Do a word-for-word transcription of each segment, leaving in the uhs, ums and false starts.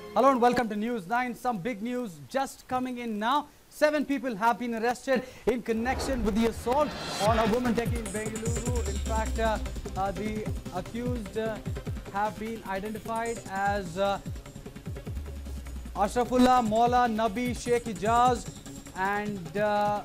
Hello and welcome to News nine. Some big news just coming in now. Seven people have been arrested in connection with the assault on a woman taking Bengaluru. In fact, uh, uh, the accused uh, have been identified as uh, Ashrafullah, Maula, Nabi, Sheikh Ijaz and uh,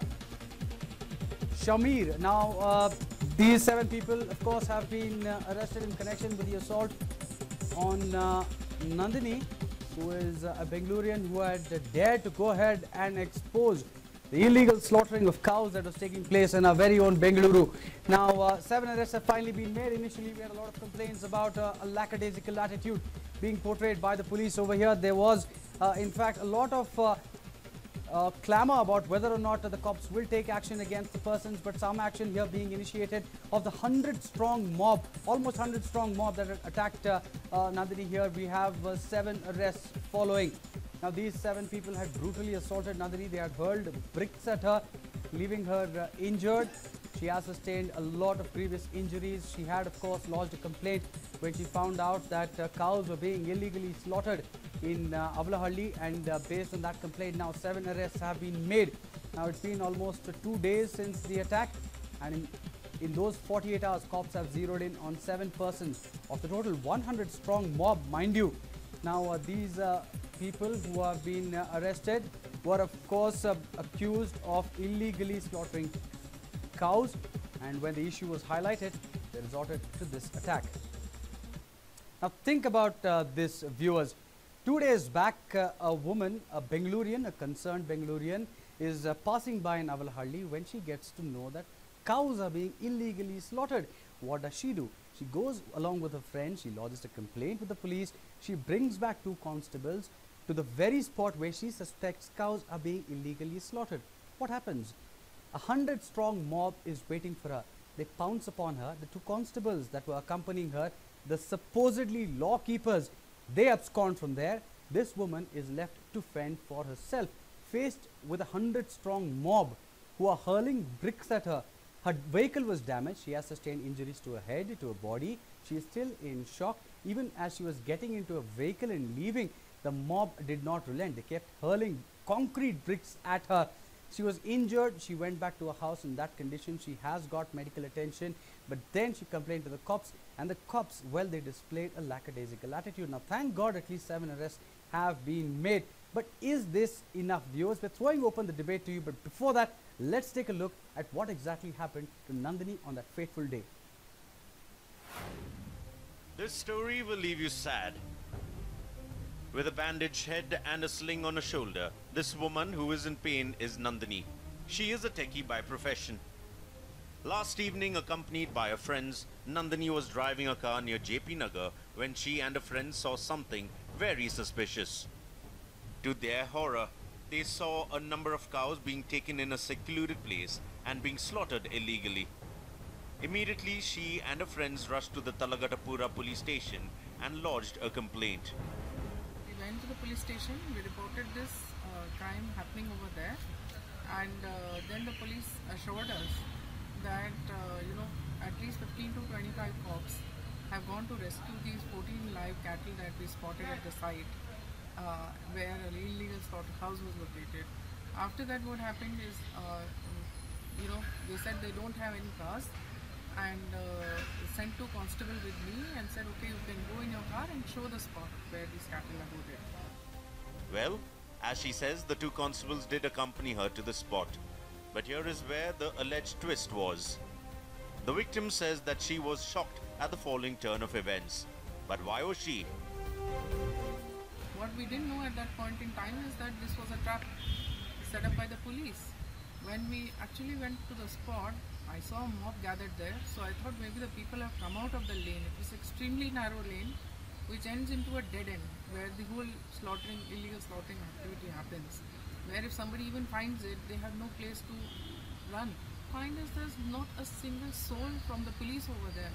Shamir. Now, uh, these seven people, of course, have been uh, arrested in connection with the assault on uh, Nandini, who is uh, a Bengalurian who had uh, dared to go ahead and expose the illegal slaughtering of cows that was taking place in our very own Bengaluru. Now, uh, seven arrests have finally been made. Initially, we had a lot of complaints about uh, a lackadaisical attitude being portrayed by the police over here. There was, uh, in fact, a lot of uh, Uh, clamor about whether or not uh, the cops will take action against the persons, but some action here being initiated of the hundred strong mob, almost hundred strong mob that had attacked uh, uh, Nandini here. We have uh, seven arrests following. Now these seven people had brutally assaulted Nandini. They had hurled bricks at her, leaving her uh, injured. She has sustained a lot of grievous injuries. She had, of course, lodged a complaint when she found out that uh, cows were being illegally slaughtered in uh, Avlahalli, and uh, based on that complaint, now seven arrests have been made. Now it's been almost uh, two days since the attack, and in, in those forty-eight hours, cops have zeroed in on seven persons of the total one hundred strong mob, mind you. Now uh, these uh, people who have been uh, arrested were, of course, uh, accused of illegally slaughtering cows, and when the issue was highlighted, they resorted to this attack. Now think about uh, this, viewers. Two days back, uh, a woman, a Bengalurian, a concerned Bengalurian, is uh, passing by in Avlahalli when she gets to know that cows are being illegally slaughtered. What does she do? She goes along with her friend, she lodges a complaint with the police, she brings back two constables to the very spot where she suspects cows are being illegally slaughtered. What happens? A hundred strong mob is waiting for her. They pounce upon her. The two constables that were accompanying her, the supposedly law keepers, they abscond from there. This woman is left to fend for herself, faced with a hundred strong mob who are hurling bricks at her. Her vehicle was damaged. She has sustained injuries to her head, to her body. She is still in shock. Even as she was getting into a vehicle and leaving, the mob did not relent. They kept hurling concrete bricks at her. She was injured. She went back to her house in that condition. She has got medical attention, but then she complained to the cops, and the cops, well, they displayed a lackadaisical attitude. Now, thank God at least seven arrests have been made. But is this enough, viewers? We're throwing open the debate to you, but before that, let's take a look at what exactly happened to Nandini on that fateful day. This story will leave you sad. With a bandaged head and a sling on her shoulder, this woman who is in pain is Nandini. She is a techie by profession. Last evening, accompanied by her friends, Nandini was driving a car near J P Nagar when she and her friends saw something very suspicious. To their horror, they saw a number of cows being taken in a secluded place and being slaughtered illegally. Immediately, she and her friends rushed to the Talagattapura police station and lodged a complaint. We went to the police station, we reported this uh, crime happening over there, and uh, then the police assured us that uh, you know at least fifteen to twenty-five cops have gone to rescue these fourteen live cattle that we spotted at the site uh, where an illegal slaughterhouse was located. After that, what happened is uh, you know they said they don't have any cars, and uh, sent two constables with me and said, okay, you can go in your car and show the spot where these cattle are loaded. Well, as she says, the two constables did accompany her to the spot. But here is where the alleged twist was. The victim says that she was shocked at the following turn of events. But why was she? What we didn't know at that point in time is that this was a trap set up by the police. When we actually went to the spot, I saw a mob gathered there, so I thought maybe the people have come out of the lane. It was extremely narrow lane which ends into a dead end where the whole slaughtering, illegal slaughtering activity happens. Where if somebody even finds it, they have no place to run. Find us, there's not a single soul from the police over there.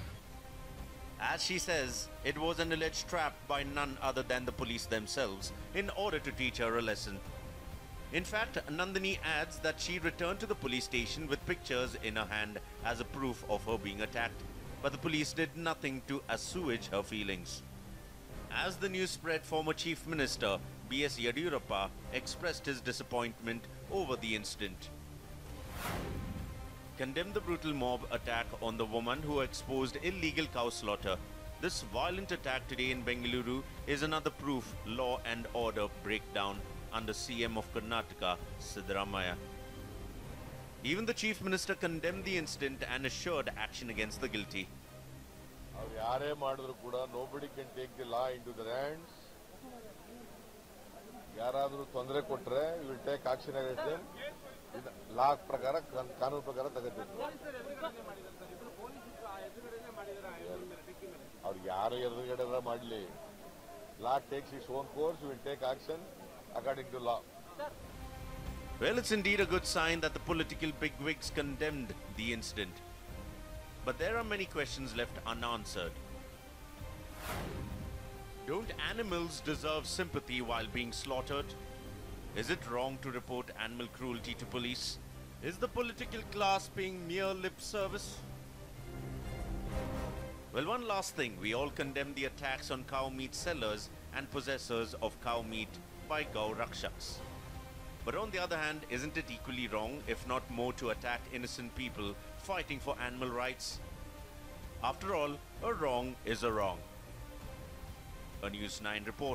As she says, it was an alleged trap by none other than the police themselves in order to teach her a lesson. In fact, Nandini adds that she returned to the police station with pictures in her hand as a proof of her being attacked, but the police did nothing to assuage her feelings. As the news spread, former Chief Minister B S Yediyurappa expressed his disappointment over the incident. Condemned the brutal mob attack on the woman who exposed illegal cow slaughter. This violent attack today in Bengaluru is another proof law and order breakdown under C M of Karnataka, Siddaramaiah. Even the Chief Minister condemned the incident and assured action against the guilty. Nobody can take the law into their hands. Yaradru tondre kotre, you will take action against them. Law prakara, kanun prakara tagadu. Or yara yadagada madli. Law takes its own course, you will take action according to law. Well, it's indeed a good sign that the political bigwigs condemned the incident. But there are many questions left unanswered. Don't animals deserve sympathy while being slaughtered? Is it wrong to report animal cruelty to police? Is the political class paying mere lip service? Well, one last thing. We all condemn the attacks on cow meat sellers and possessors of cow meat by Gau Rakshaks. But on the other hand, isn't it equally wrong, if not more, to attack innocent people fighting for animal rights? After all, a wrong is a wrong. A News nine report.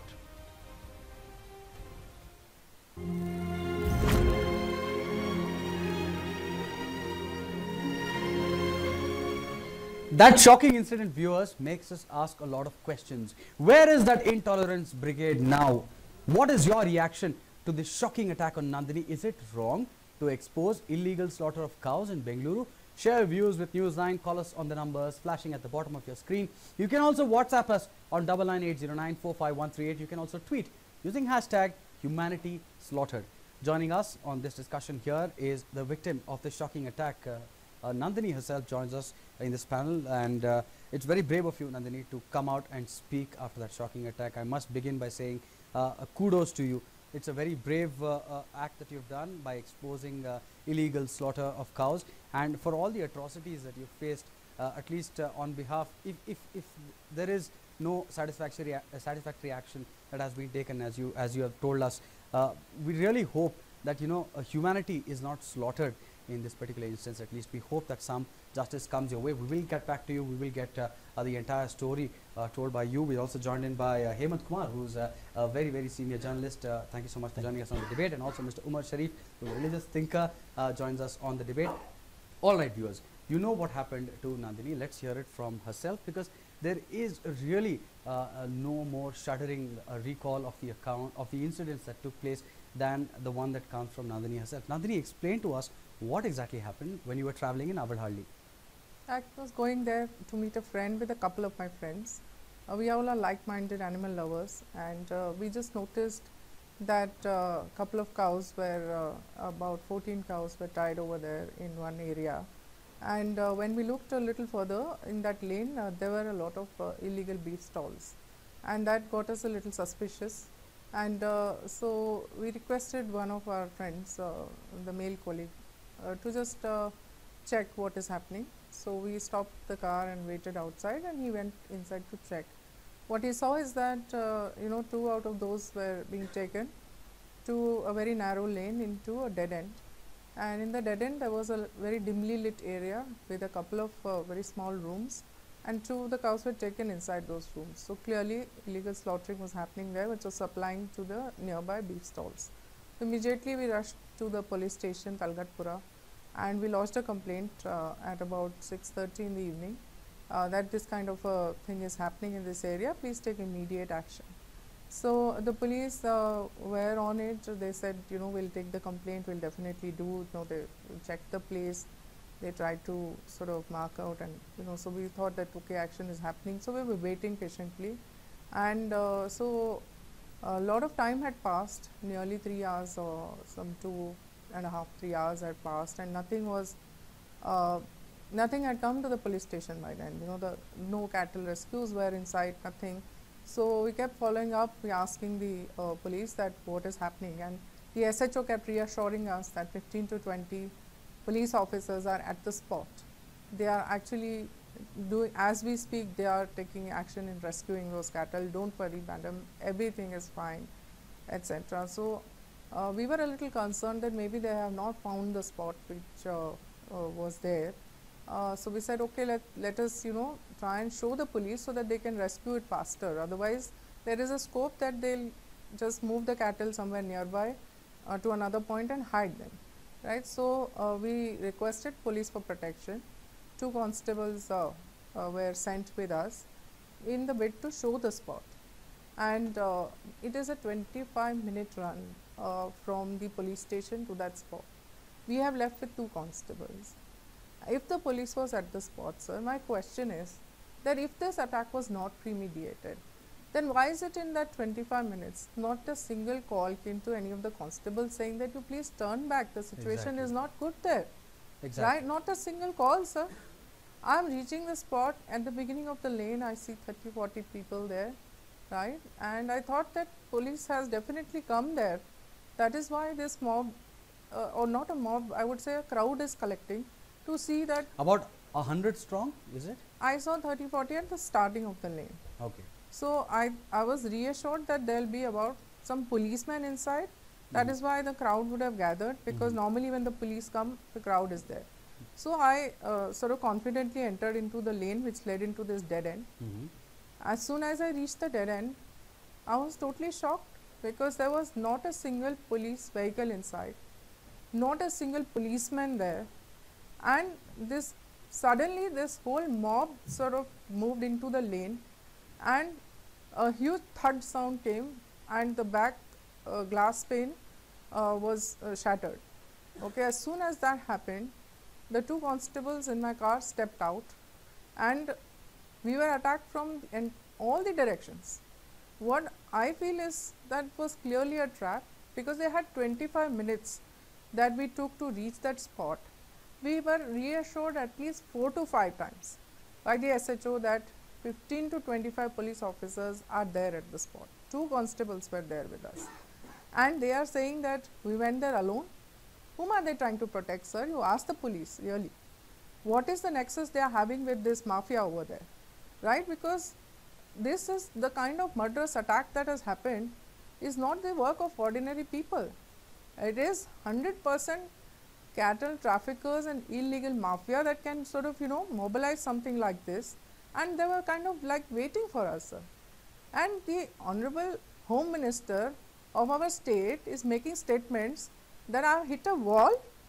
That shocking incident, viewers, makes us ask a lot of questions. Where is that intolerance brigade now? What is your reaction to this shocking attack on Nandini? Is it wrong to expose illegal slaughter of cows in Bengaluru? Share your views with News nine. Call us on the numbers flashing at the bottom of your screen. You can also WhatsApp us on nine nine eight zero nine four five one three eight. You can also tweet using hashtag humanity slaughtered. Joining us on this discussion here is the victim of the shocking attack. Uh, uh, Nandini herself joins us in this panel, and uh, it's very brave of you, Nandini, to come out and speak after that shocking attack. I must begin by saying uh, kudos to you. It's a very brave uh, uh, act that you've done by exposing uh, illegal slaughter of cows, and for all the atrocities that you've faced, uh, at least uh, on behalf, if, if, if there is no satisfactory, uh, satisfactory action that has been taken, as you, as you have told us, uh, we really hope that, you know, uh, humanity is not slaughtered in this particular instance. At least we hope that some justice comes your way. We will get back to you. We will get uh, uh, the entire story uh, told by you. We're also joined in by uh, Hemant Kumar, who's uh, a very, very senior journalist. Uh, thank you so much for joining us on the debate. And also Mister Umar Sharif, who's a religious thinker, uh, joins us on the debate. All right, viewers, you know what happened to Nandini. Let's hear it from herself, because there is really uh, uh, no more shuddering uh, recall of the account of the incidents that took place than the one that comes from Nandini herself. Nandini, explain to us what exactly happened when you were traveling in Avadhalli. I was going there to meet a friend with a couple of my friends. Uh, we all are like-minded animal lovers, and uh, we just noticed that a uh, couple of cows were, uh, about fourteen cows were tied over there in one area. And uh, when we looked a little further in that lane, uh, there were a lot of uh, illegal beef stalls, and that got us a little suspicious. And uh, so we requested one of our friends, uh, the male colleague, uh, to just uh, check what is happening. So we stopped the car and waited outside, and he went inside to check. What he saw is that uh, you know, two out of those were being taken to a very narrow lane into a dead end, and in the dead end there was a very dimly lit area with a couple of uh, very small rooms, and two of the cows were taken inside those rooms. So clearly illegal slaughtering was happening there, which was supplying to the nearby beef stalls. So immediately we rushed to the police station, Talgatpura, and we lodged a complaint uh, at about six thirty in the evening uh, that this kind of a thing is happening in this area. Please take immediate action. So the police uh, were on it. They said, you know, we'll take the complaint, we'll definitely do. You know, they checked the place. They tried to sort of mark out, and you know, so we thought that okay, action is happening. So we were waiting patiently, and uh, so a lot of time had passed, nearly three hours or some two and a half, three hours had passed, and nothing was, uh, nothing had come to the police station by then. You know, the no cattle rescues were in sight, nothing. So we kept following up, we asking the uh, police that what is happening, and the S H O kept reassuring us that fifteen to twenty police officers are at the spot. They are actually doing, as we speak, they are taking action in rescuing those cattle. Don't worry, madam, everything is fine, et cetera. So uh, we were a little concerned that maybe they have not found the spot which uh, uh, was there. Uh, so we said, okay, let let us, you know, try and show the police so that they can rescue it faster. Otherwise, there is a scope that they'll just move the cattle somewhere nearby uh, to another point and hide them, right? So uh, we requested police for protection. Two constables uh, uh, were sent with us in the bid to show the spot, and uh, it is a twenty-five minute run uh, from the police station to that spot. We have left with two constables. If the police was at the spot, sir, my question is that if this attack was not premeditated, then why is it in that twenty-five minutes not a single call came to any of the constables saying that you please turn back, the situation Exactly. is not good there. Exactly. Right, not a single call, sir. I am reaching the spot at the beginning of the lane. I see thirty forty people there, right? And I thought that police has definitely come there. That is why this mob, uh, or not a mob, I would say a crowd is collecting to see that. About a hundred strong, is it? I saw thirty forty at the starting of the lane. Okay. So I, I was reassured that there will be about some policemen inside. That Mhm. is why the crowd would have gathered, because Mhm. normally when the police come, the crowd is there. So I uh, sort of confidently entered into the lane which led into this dead end. Mm-hmm. As soon as I reached the dead end, I was totally shocked because there was not a single police vehicle inside, not a single policeman there, and this suddenly this whole mob sort of moved into the lane, and a huge thud sound came, and the back uh, glass pane uh, was uh, shattered. Okay, as soon as that happened, the two constables in my car stepped out, and we were attacked from in all the directions. What I feel is that was clearly a trap, because they had twenty-five minutes that we took to reach that spot. We were reassured at least four to five times by the S H O that fifteen to twenty-five police officers are there at the spot. Two constables were there with us, and they are saying that we went there alone. Whom are they trying to protect, sir? You ask the police, really. What is the nexus they are having with this mafia over there, right? Because this is the kind of murderous attack that has happened is not the work of ordinary people. It is one hundred percent cattle traffickers and illegal mafia that can sort of, you know, mobilize something like this, and they were kind of like waiting for us, sir. And the Honorable Home Minister of our state is making statements that I have hit a wall.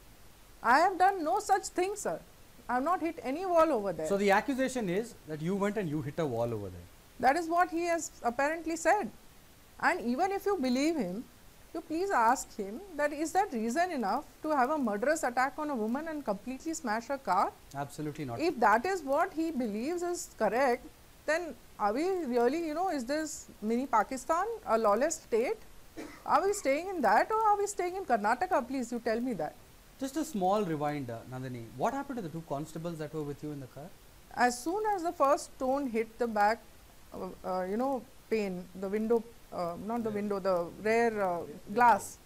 I have done no such thing, sir. I have not hit any wall over there. So the accusation is that you went and you hit a wall over there. That is what he has apparently said. And even if you believe him, you please ask him that is that reason enough to have a murderous attack on a woman and completely smash her car? Absolutely not. If that is what he believes is correct, then are we really, you know, is this mini Pakistan a lawless state? Are we staying in that, or are we staying in Karnataka? Please, you tell me that. Just a small rewind, uh, Nandini. What happened to the two constables that were with you in the car? As soon as the first stone hit the back, uh, uh, you know, pane, the window, uh, not the window, the rear uh, glass,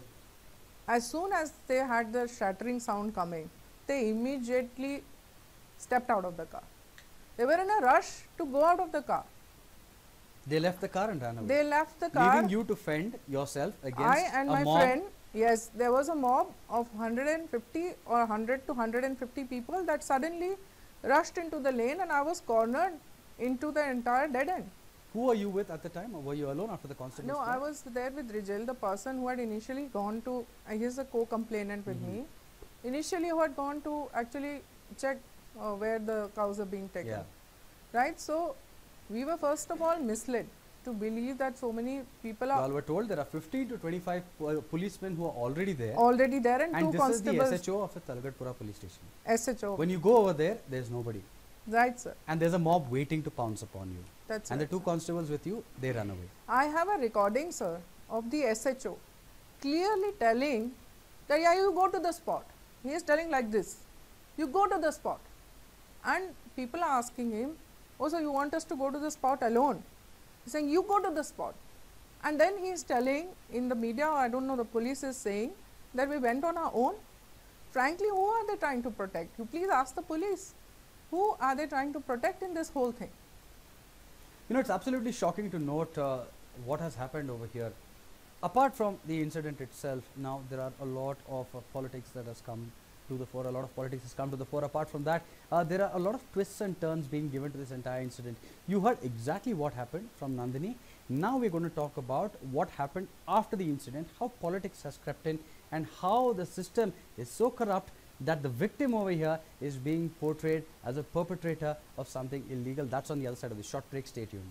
as soon as they had the shattering sound coming, they immediately stepped out of the car. They were in a rush to go out of the car. They left the car and ran away. They left the car. Leaving you to fend yourself against I and a my mob. friend, yes, there was a mob of one hundred fifty or one hundred to one hundred fifty people that suddenly rushed into the lane, and I was cornered into the entire dead end. Who were you with at the time, or were you alone after the constables? No, came? I was there with Rijal, the person who had initially gone to, uh, he is a co-complainant with Mhm. me, initially who had gone to actually check uh, where the cows are being taken. Yeah. Right, so we were first of all misled to believe that so many people You are all were told there are fifteen to twenty-five po- policemen who are already there. already there, and, and two this is the constables, S H O of the Talgadpura police station. S H O. When you go over there, there's nobody. Right, sir. And there's a mob waiting to pounce upon you. That's And right. the two constables with you, they run away. I have a recording, sir, of the S H O clearly telling that, yeah, you go to the spot. He is telling like this, you go to the spot. And people are asking him, oh, so you want us to go to the spot alone? He's saying, you go to the spot. And then he is telling in the media, I don't know, the police is saying that we went on our own. Frankly, who are they trying to protect? You please ask the police. Who are they trying to protect in this whole thing? You know, it's absolutely shocking to note uh, what has happened over here. Apart from the incident itself, now there are a lot of uh, politics that has come to the fore. A lot of politics has come to the fore. Apart from that, uh, there are a lot of twists and turns being given to this entire incident. You heard exactly what happened from Nandini. Now we're going to talk about what happened after the incident, how politics has crept in, and how the system is so corrupt that the victim over here is being portrayed as a perpetrator of something illegal. That's on the other side of the short break. Stay tuned.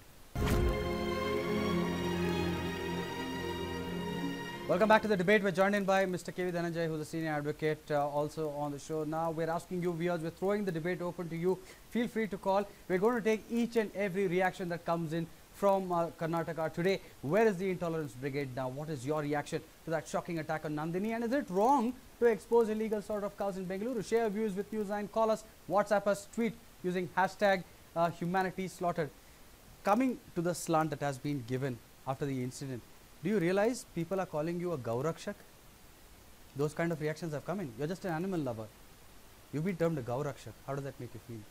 Welcome back to the debate. We're joined in by Mister K V Dhananjay, who's a senior advocate, uh, also on the show. Now we're asking you viewers, we're throwing the debate open to you. Feel free to call. We're going to take each and every reaction that comes in from uh, Karnataka today. Where is the Intolerance Brigade now? What is your reaction to that shocking attack on Nandini? And is it wrong to expose illegal slaughter of cows in Bengaluru? Share your views with News nine. Call us, WhatsApp us, tweet using hashtag uh, humanity slaughtered. Coming to the slant that has been given after the incident, do you realize people are calling you a Gaurakshak? Those kind of reactions have come in. You're just an animal lover. You've been termed a Gaurakshak. How does that make you feel?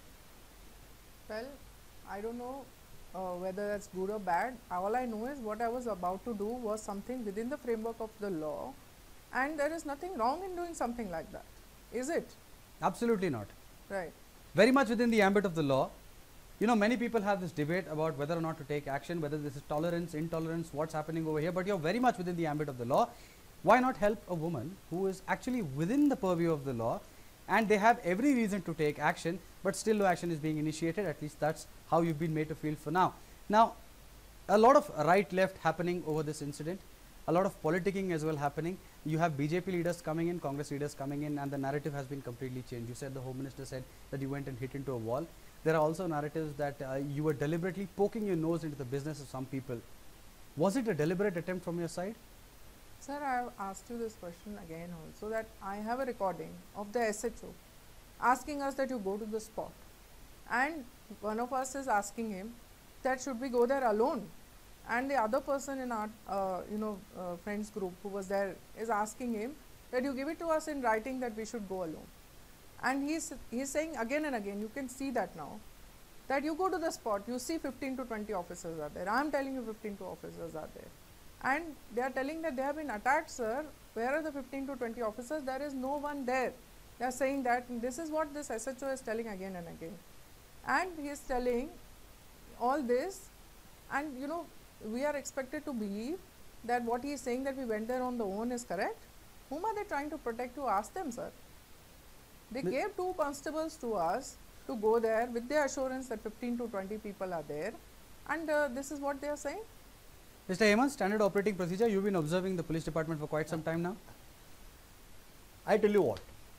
Well, I don't know uh, whether that's good or bad. All I know is what I was about to do was something within the framework of the law, and there is nothing wrong in doing something like that. Is it? Absolutely not. Right. Very much within the ambit of the law. You know, many people have this debate about whether or not to take action, whether this is tolerance, intolerance, what's happening over here, but you're very much within the ambit of the law. Why not help a woman who is actually within the purview of the law, and they have every reason to take action, but still no action is being initiated? At least that's how you've been made to feel for now. Now, a lot of right-left happening over this incident, a lot of politicking as well happening. You have B J P leaders coming in, Congress leaders coming in, and the narrative has been completely changed. You said the Home Minister said that you went and hit into a wall. There are also narratives that uh, you were deliberately poking your nose into the business of some people. Was it a deliberate attempt from your side? Sir, I have asked you this question again also, that I have a recording of the S H O asking us that you go to the spot, and one of us is asking him that should we go there alone, and the other person in our uh, you know uh, friends group who was there is asking him that you give it to us in writing that we should go alone. And he's, he's saying again and again, you can see that now, that you go to the spot, you see fifteen to twenty officers are there. I am telling you fifteen to officers are there. And they are telling that they have been attacked, sir. Where are the fifteen to twenty officers? There is no one there. They are saying that, and this is what this S H O is telling again and again. And he is telling all this, and you know, we are expected to believe that what he is saying, that we went there on the own, is correct. Whom are they trying to protect? To ask them, sir. They But gave two constables to us to go there with the assurance that fifteen to twenty people are there, and uh, this is what they are saying. Mister Hemant, standard operating procedure, you've been observing the police department for quite some time now. I tell you what,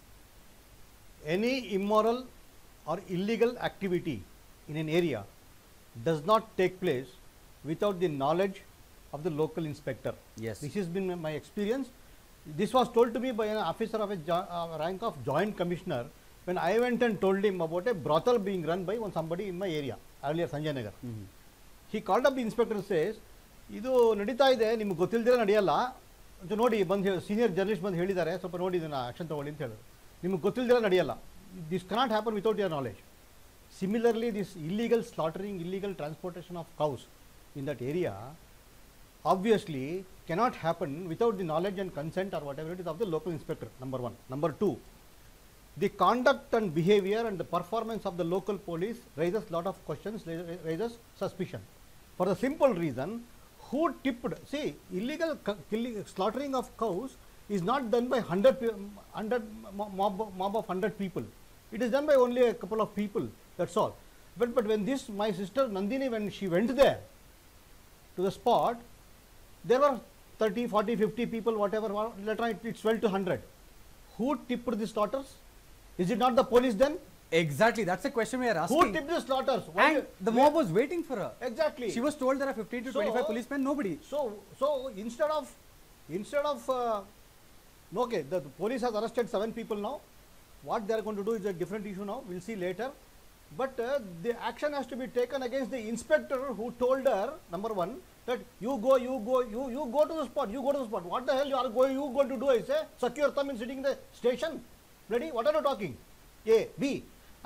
any immoral or illegal activity in an area does not take place without the knowledge of the local inspector. Yes. This has been my experience. This was told to me by an officer of a uh, rank of joint commissioner when I went and told him about a brothel being run by one somebody in my area, earlier Sanjay Nagar. Mm-hmm. He called up the inspector and says, ಇದು ನಡೀತಾ ಇದೆ, ನಿಮ್ಗೆ ಗೊತ್ತಿಲ್ಲದಿರೋ ನಡೆಯಲ್ಲ ಅಂತ ನೋಡಿ ಬಂದು senior journalist ಬಂದು ಹೇಳಿದ್ದಾರೆ, ಸ್ವಲ್ಪ ನೋಡಿ ಇದನ್ನು ಆಕ್ಷನ್ ತಗೊಳ್ಳಿ ಅಂತ ಹೇಳಿದ್ರು. ನಿಮ್ಗೆ ಗೊತ್ತಿಲ್ಲದಿರೋ ನಡೆಯಲ್ಲ. This cannot happen without your knowledge. Similarly, this illegal slaughtering, illegal transportation of cows in that area obviously cannot happen without the knowledge and consent or whatever it is of the local inspector, number one. Number two, the conduct and behavior and the performance of the local police raises lot of questions, raises suspicion. For the simple reason, who tipped, see, illegal killing, slaughtering of cows is not done by hundred, hundred mob, mob of hundred people. It is done by only a couple of people, that's all. But, but when this, my sister Nandini, when she went there to the spot, there were thirty, forty, fifty people, whatever, later on it swelled to one hundred. Who tipped the slaughters? Is it not the police then? Exactly, that's the question we are asking. Who tipped the slaughters? Why And you- the mob was waiting for her. Exactly. She was told there are fifteen to So- twenty-five policemen, nobody. So, so instead of, instead of, uh, okay, the, the police has arrested seven people now. What they are going to do is a different issue now. We'll see later. But uh, the action has to be taken against the inspector who told her, number one, that you go, you go, you you go to the spot, you go to the spot. What the hell you are going, you going to do? I say, suck your thumb in sitting in the station. Ready? What are you talking? A, B.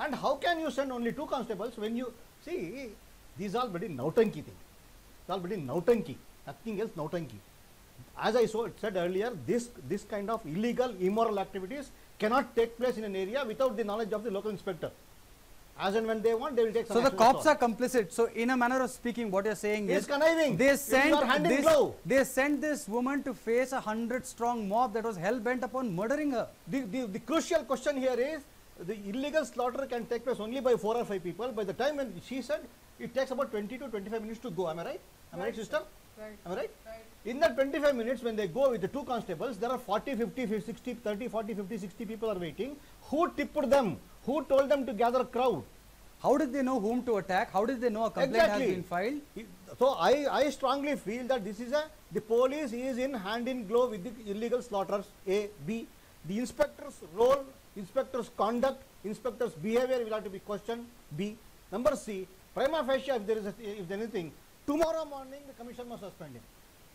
And how can you send only two constables when you see these are very nautanki thing. It's all very nautanki. Nothing else nautanki. As I so said earlier, this this kind of illegal, immoral activities cannot take place in an area without the knowledge of the local inspector. As and when they want, they will take some So the action, cops that's are complicit. So in a manner of speaking, what you're saying It's is conniving. they It is sent your hand in this glove. they sent this woman to face a hundred strong mob that was hell bent upon murdering her. The, the, the crucial question here is the illegal slaughter can take place only by four or five people. By the time when she said it takes about twenty to twenty-five minutes to go. Am I right? Am I right, sister? Right. Am I right? Right. In that twenty-five minutes, when they go with the two constables, there are forty, fifty, sixty, thirty, forty, fifty, sixty people are waiting. Who tipped them? Who told them to gather a crowd? How did they know whom to attack? How did they know a complaint Exactly. has been filed? He- So I, I strongly feel that this is a, the police is in hand in glove with the illegal slaughterers, A, B. The inspector's role, inspector's conduct, inspector's behavior will have to be questioned, B. Number C, prima facie, if there is a, if there is anything, tomorrow morning the commission must suspend him.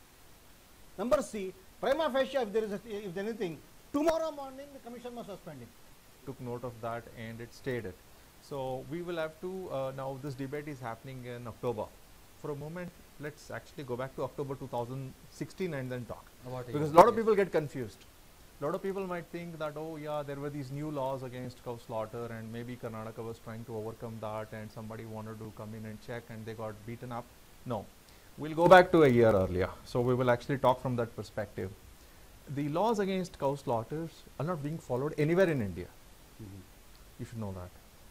Number C, prima facie, if there is a, if there is anything, tomorrow morning the commission must suspend him. Took note of that and it stayed it. So we will have to, uh, now this debate is happening in October. For a moment, let's actually go back to October two thousand sixteen and then talk. About Because a lot of people get confused. A lot of people might think that, oh yeah, there were these new laws against cow slaughter and maybe Karnataka was trying to overcome that and somebody wanted to come in and check and they got beaten up. No. We'll go back to a year earlier. So we will actually talk from that perspective. The laws against cow slaughters are not being followed anywhere in India. You should know that.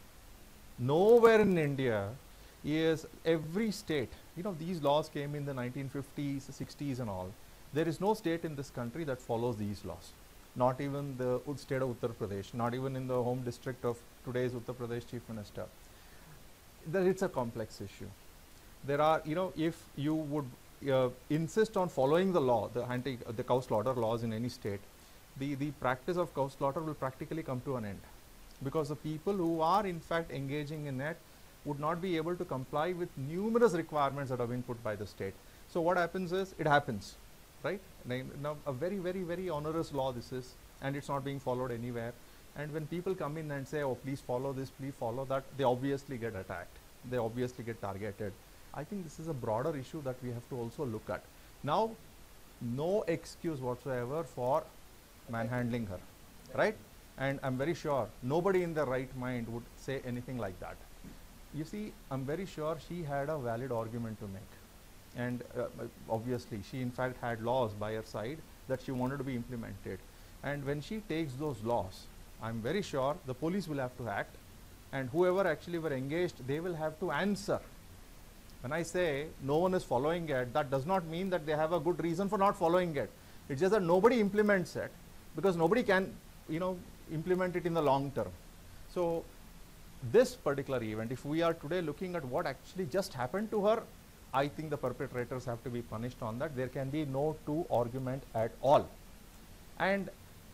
Nowhere in India is every state, you know, these laws came in the nineteen fifties, sixties and all. There is no state in this country that follows these laws. Not even the Ud- state of Uttar Pradesh, not even in the home district of today's Uttar Pradesh Chief Minister. There it's a complex issue. There are, you know, if you would uh, insist on following the law, the anti, uh, the cow slaughter laws in any state, the, the practice of cow slaughter will practically come to an end. Because the people who are in fact engaging in it would not be able to comply with numerous requirements that have been put by the state. So what happens is, it happens, right? Now, now a very, very, very onerous law this is, and it's not being followed anywhere. And when people come in and say, oh, please follow this, please follow that, they obviously get attacked. They obviously get targeted. I think this is a broader issue that we have to also look at. Now, no excuse whatsoever for manhandling her, right? And I'm very sure nobody in their right mind would say anything like that. You see, I'm very sure she had a valid argument to make. And uh, uh, obviously, she in fact had laws by her side that she wanted to be implemented. And when she takes those laws, I'm very sure the police will have to act, and whoever actually were engaged, they will have to answer. When I say no one is following it, that does not mean that they have a good reason for not following it. It's just that nobody implements it, because nobody can, you know, implement it in the long term. So this particular event, if we are today looking at what actually just happened to her, I think the perpetrators have to be punished on that. There can be no two argument at all. And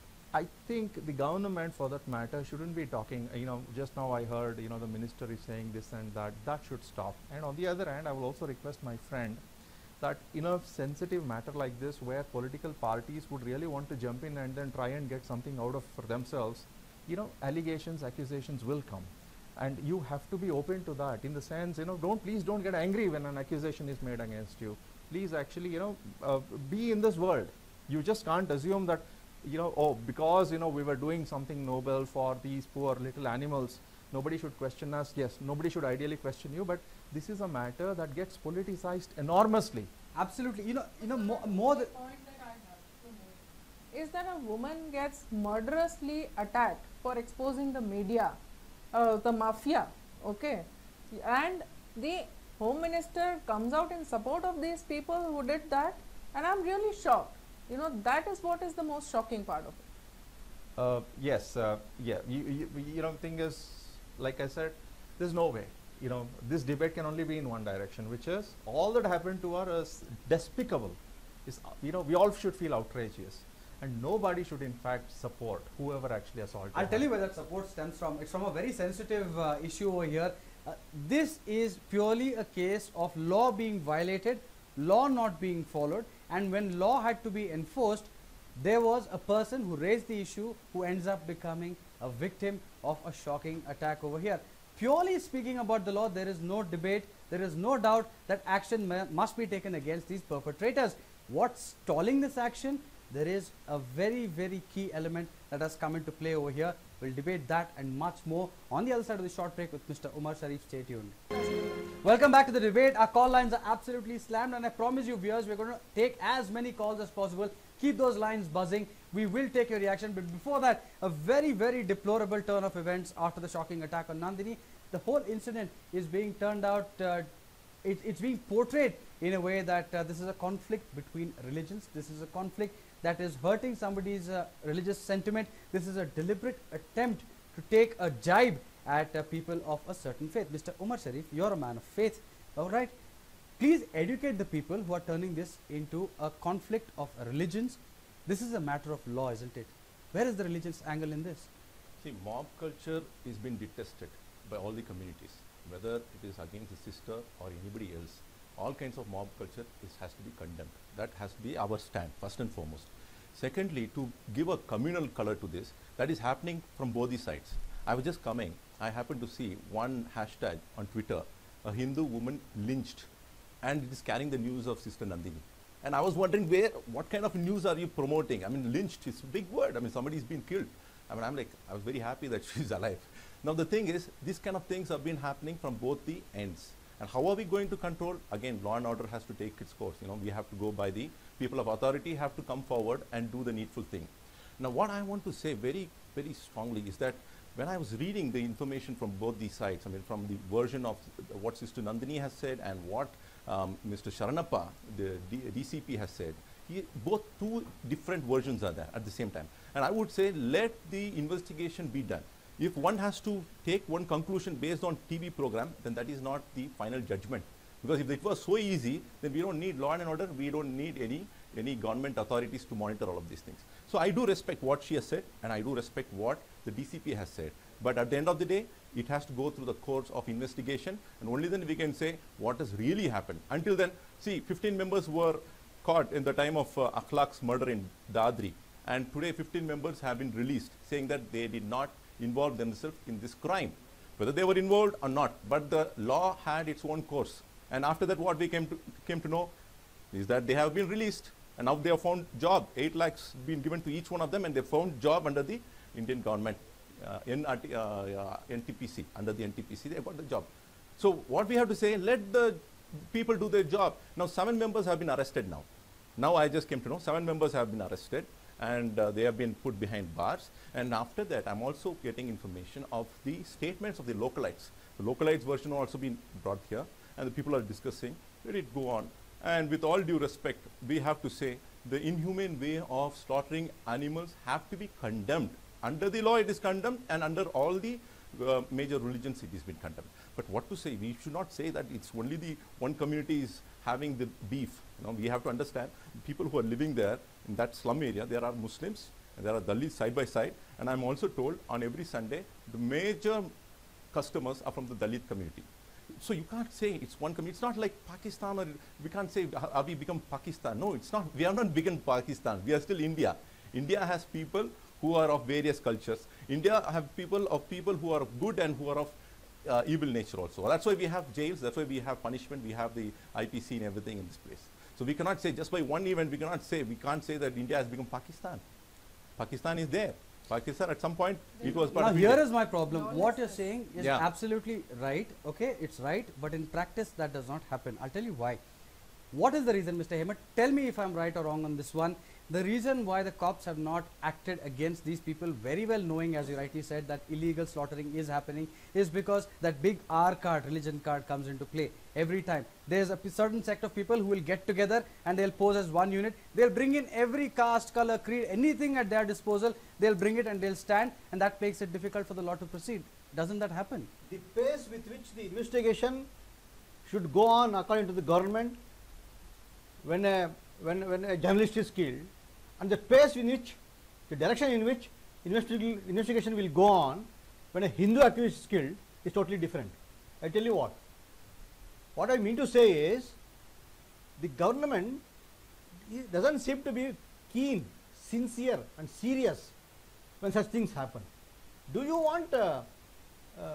I think the government, for that matter, shouldn't be talking, you know, just now I heard, you know, the minister is saying this and that. That should stop. And on the other hand, I will also request my friend that in a sensitive matter like this, where political parties would really want to jump in and then try and get something out of for themselves, you know, allegations, accusations will come. And you have to be open to that, in the sense, you know, don't, please don't get angry when an accusation is made against you. Please actually, you know, uh, be in this world. You just can't assume that, you know, oh, because, you know, we were doing something noble for these poor little animals, nobody should question us. Yes, nobody should ideally question you, but this is a matter that gets politicized enormously. Absolutely. You know, you know, more, more than point that I have to make is that a woman gets murderously attacked for exposing the media, uh, the mafia, okay, and the Home Minister comes out in support of these people who did that, and I'm really shocked. You know, that is what is the most shocking part of it. Uh, yes, uh, yeah, you, you, you know, thing is, like I said, there's no way. You know, this debate can only be in one direction, which is all that happened to her is despicable. Is, uh, you know, we all should feel outrageous, and nobody should in fact support whoever actually assaulted I'll her. tell you where that support stems from. It's from a very sensitive uh, issue over here. Uh, this is purely a case of law being violated, law not being followed, and when law had to be enforced, there was a person who raised the issue who ends up becoming a victim of a shocking attack over here. Purely speaking about the law, there is no debate, there is no doubt that action must be taken against these perpetrators. What's stalling this action? There is a very, very key element that has come into play over here. We'll debate that and much more on the other side of the short break with Mister Umar Sharif. Stay tuned. Welcome back to the debate. Our call lines are absolutely slammed, and I promise you viewers, we're going to take as many calls as possible. Keep those lines buzzing. We will take your reaction, but before that, a very, very deplorable turn of events after the shocking attack on Nandini. The whole incident is being turned out, uh, it, it's being portrayed in a way that uh, this is a conflict between religions. This is a conflict that is hurting somebody's uh, religious sentiment. This is a deliberate attempt to take a jibe at uh, people of a certain faith. Mister Umar Sharif, you're a man of faith, all right? Please educate the people who are turning this into a conflict of religions. This is a matter of law, isn't it? Where is the religious angle in this? See, mob culture is being detested by all the communities, whether it is against the sister or anybody else. All kinds of mob culture is, has to be condemned. That has to be our stand, first and foremost. Secondly, to give a communal color to this, that is happening from both the sides. I was just coming, I happened to see one hashtag on Twitter, a Hindu woman lynched, and it is carrying the news of Sister Nandini. And I was wondering, where, what kind of news are you promoting? I mean, lynched is a big word. I mean, somebody's been killed. I mean, I'm like, I was very happy that she's alive. Now, the thing is, these kind of things have been happening from both the ends. And how are we going to control? Again, law and order has to take its course. You know, we have to go by the people of authority have to come forward and do the needful thing. Now, what I want to say very, very strongly is that when I was reading the information from both these sides, I mean, from the version of what Sister Nandini has said and what um, Mister Sharanappa, the D D C P, has said, he, both two different versions are there at the same time. And I would say, let the investigation be done. If one has to take one conclusion based on T V program, then that is not the final judgment. Because if it was so easy, then we don't need law and order, we don't need any, any government authorities to monitor all of these things. So I do respect what she has said, and I do respect what the D C P has said. But at the end of the day, it has to go through the course of investigation, and only then we can say what has really happened. Until then, see, fifteen members were caught in the time of uh, Akhlaq's murder in Dadri, and today fifteen members have been released, saying that they did not involve themselves in this crime, whether they were involved or not. But the law had its own course. And after that, what we came to, came to know is that they have been released, and now they have found job. Eight lakhs been given to each one of them, and they found job under the Indian government, uh, in uh, uh, N T P C, under the N T P C, they got the job. So what we have to say, let the people do their job. Now seven members have been arrested now. Now I just came to know seven members have been arrested, and uh, they have been put behind bars. And after that, I'm also getting information of the statements of the localites. The localites version also been brought here, and the people are discussing. Let it go on. And with all due respect, we have to say the inhumane way of slaughtering animals have to be condemned. Under the law, it is condemned, and under all the uh, major religions, it has been condemned. But what to say? We should not say that it's only the one community is having the beef. You know, we have to understand people who are living there in that slum area. There are Muslims and there are Dalits side by side. And I'm also told on every Sunday, the major customers are from the Dalit community. So you can't say it's one community. It's not like Pakistan, or we can't say, have we become Pakistan? No, it's not. We have not become Pakistan. We are still India. India has people who are of various cultures. India have people of people who are good and who are of uh, evil nature also. That's why we have jails. That's why we have punishment. We have the I P C and everything in this place. So we cannot say just by one event. We cannot say we can't say that India has become Pakistan. Pakistan is there. Pakistan at some point it was part now of here India. is my problem. What you're saying is Yeah. absolutely right. Okay, it's right, but in practice that does not happen. I'll tell you why. What is the reason, Mister Hemant? Tell me if I'm right or wrong on this one. The reason why the cops have not acted against these people, very well knowing, as you rightly said, that illegal slaughtering is happening, is because that big R card, religion card, comes into play every time. There's a certain sect of people who will get together and they'll pose as one unit. They'll bring in every caste, color, creed, anything at their disposal. They'll bring it and they'll stand, and that makes it difficult for the law to proceed. Doesn't that happen? The pace with which the investigation should go on according to the government, when a, when, when a journalist is killed, and the pace in which, the direction in which investi investigation will go on when a Hindu activist is killed is totally different. I tell you what. What I mean to say is, the government doesn't seem to be keen, sincere and serious when such things happen. Do you want uh, uh,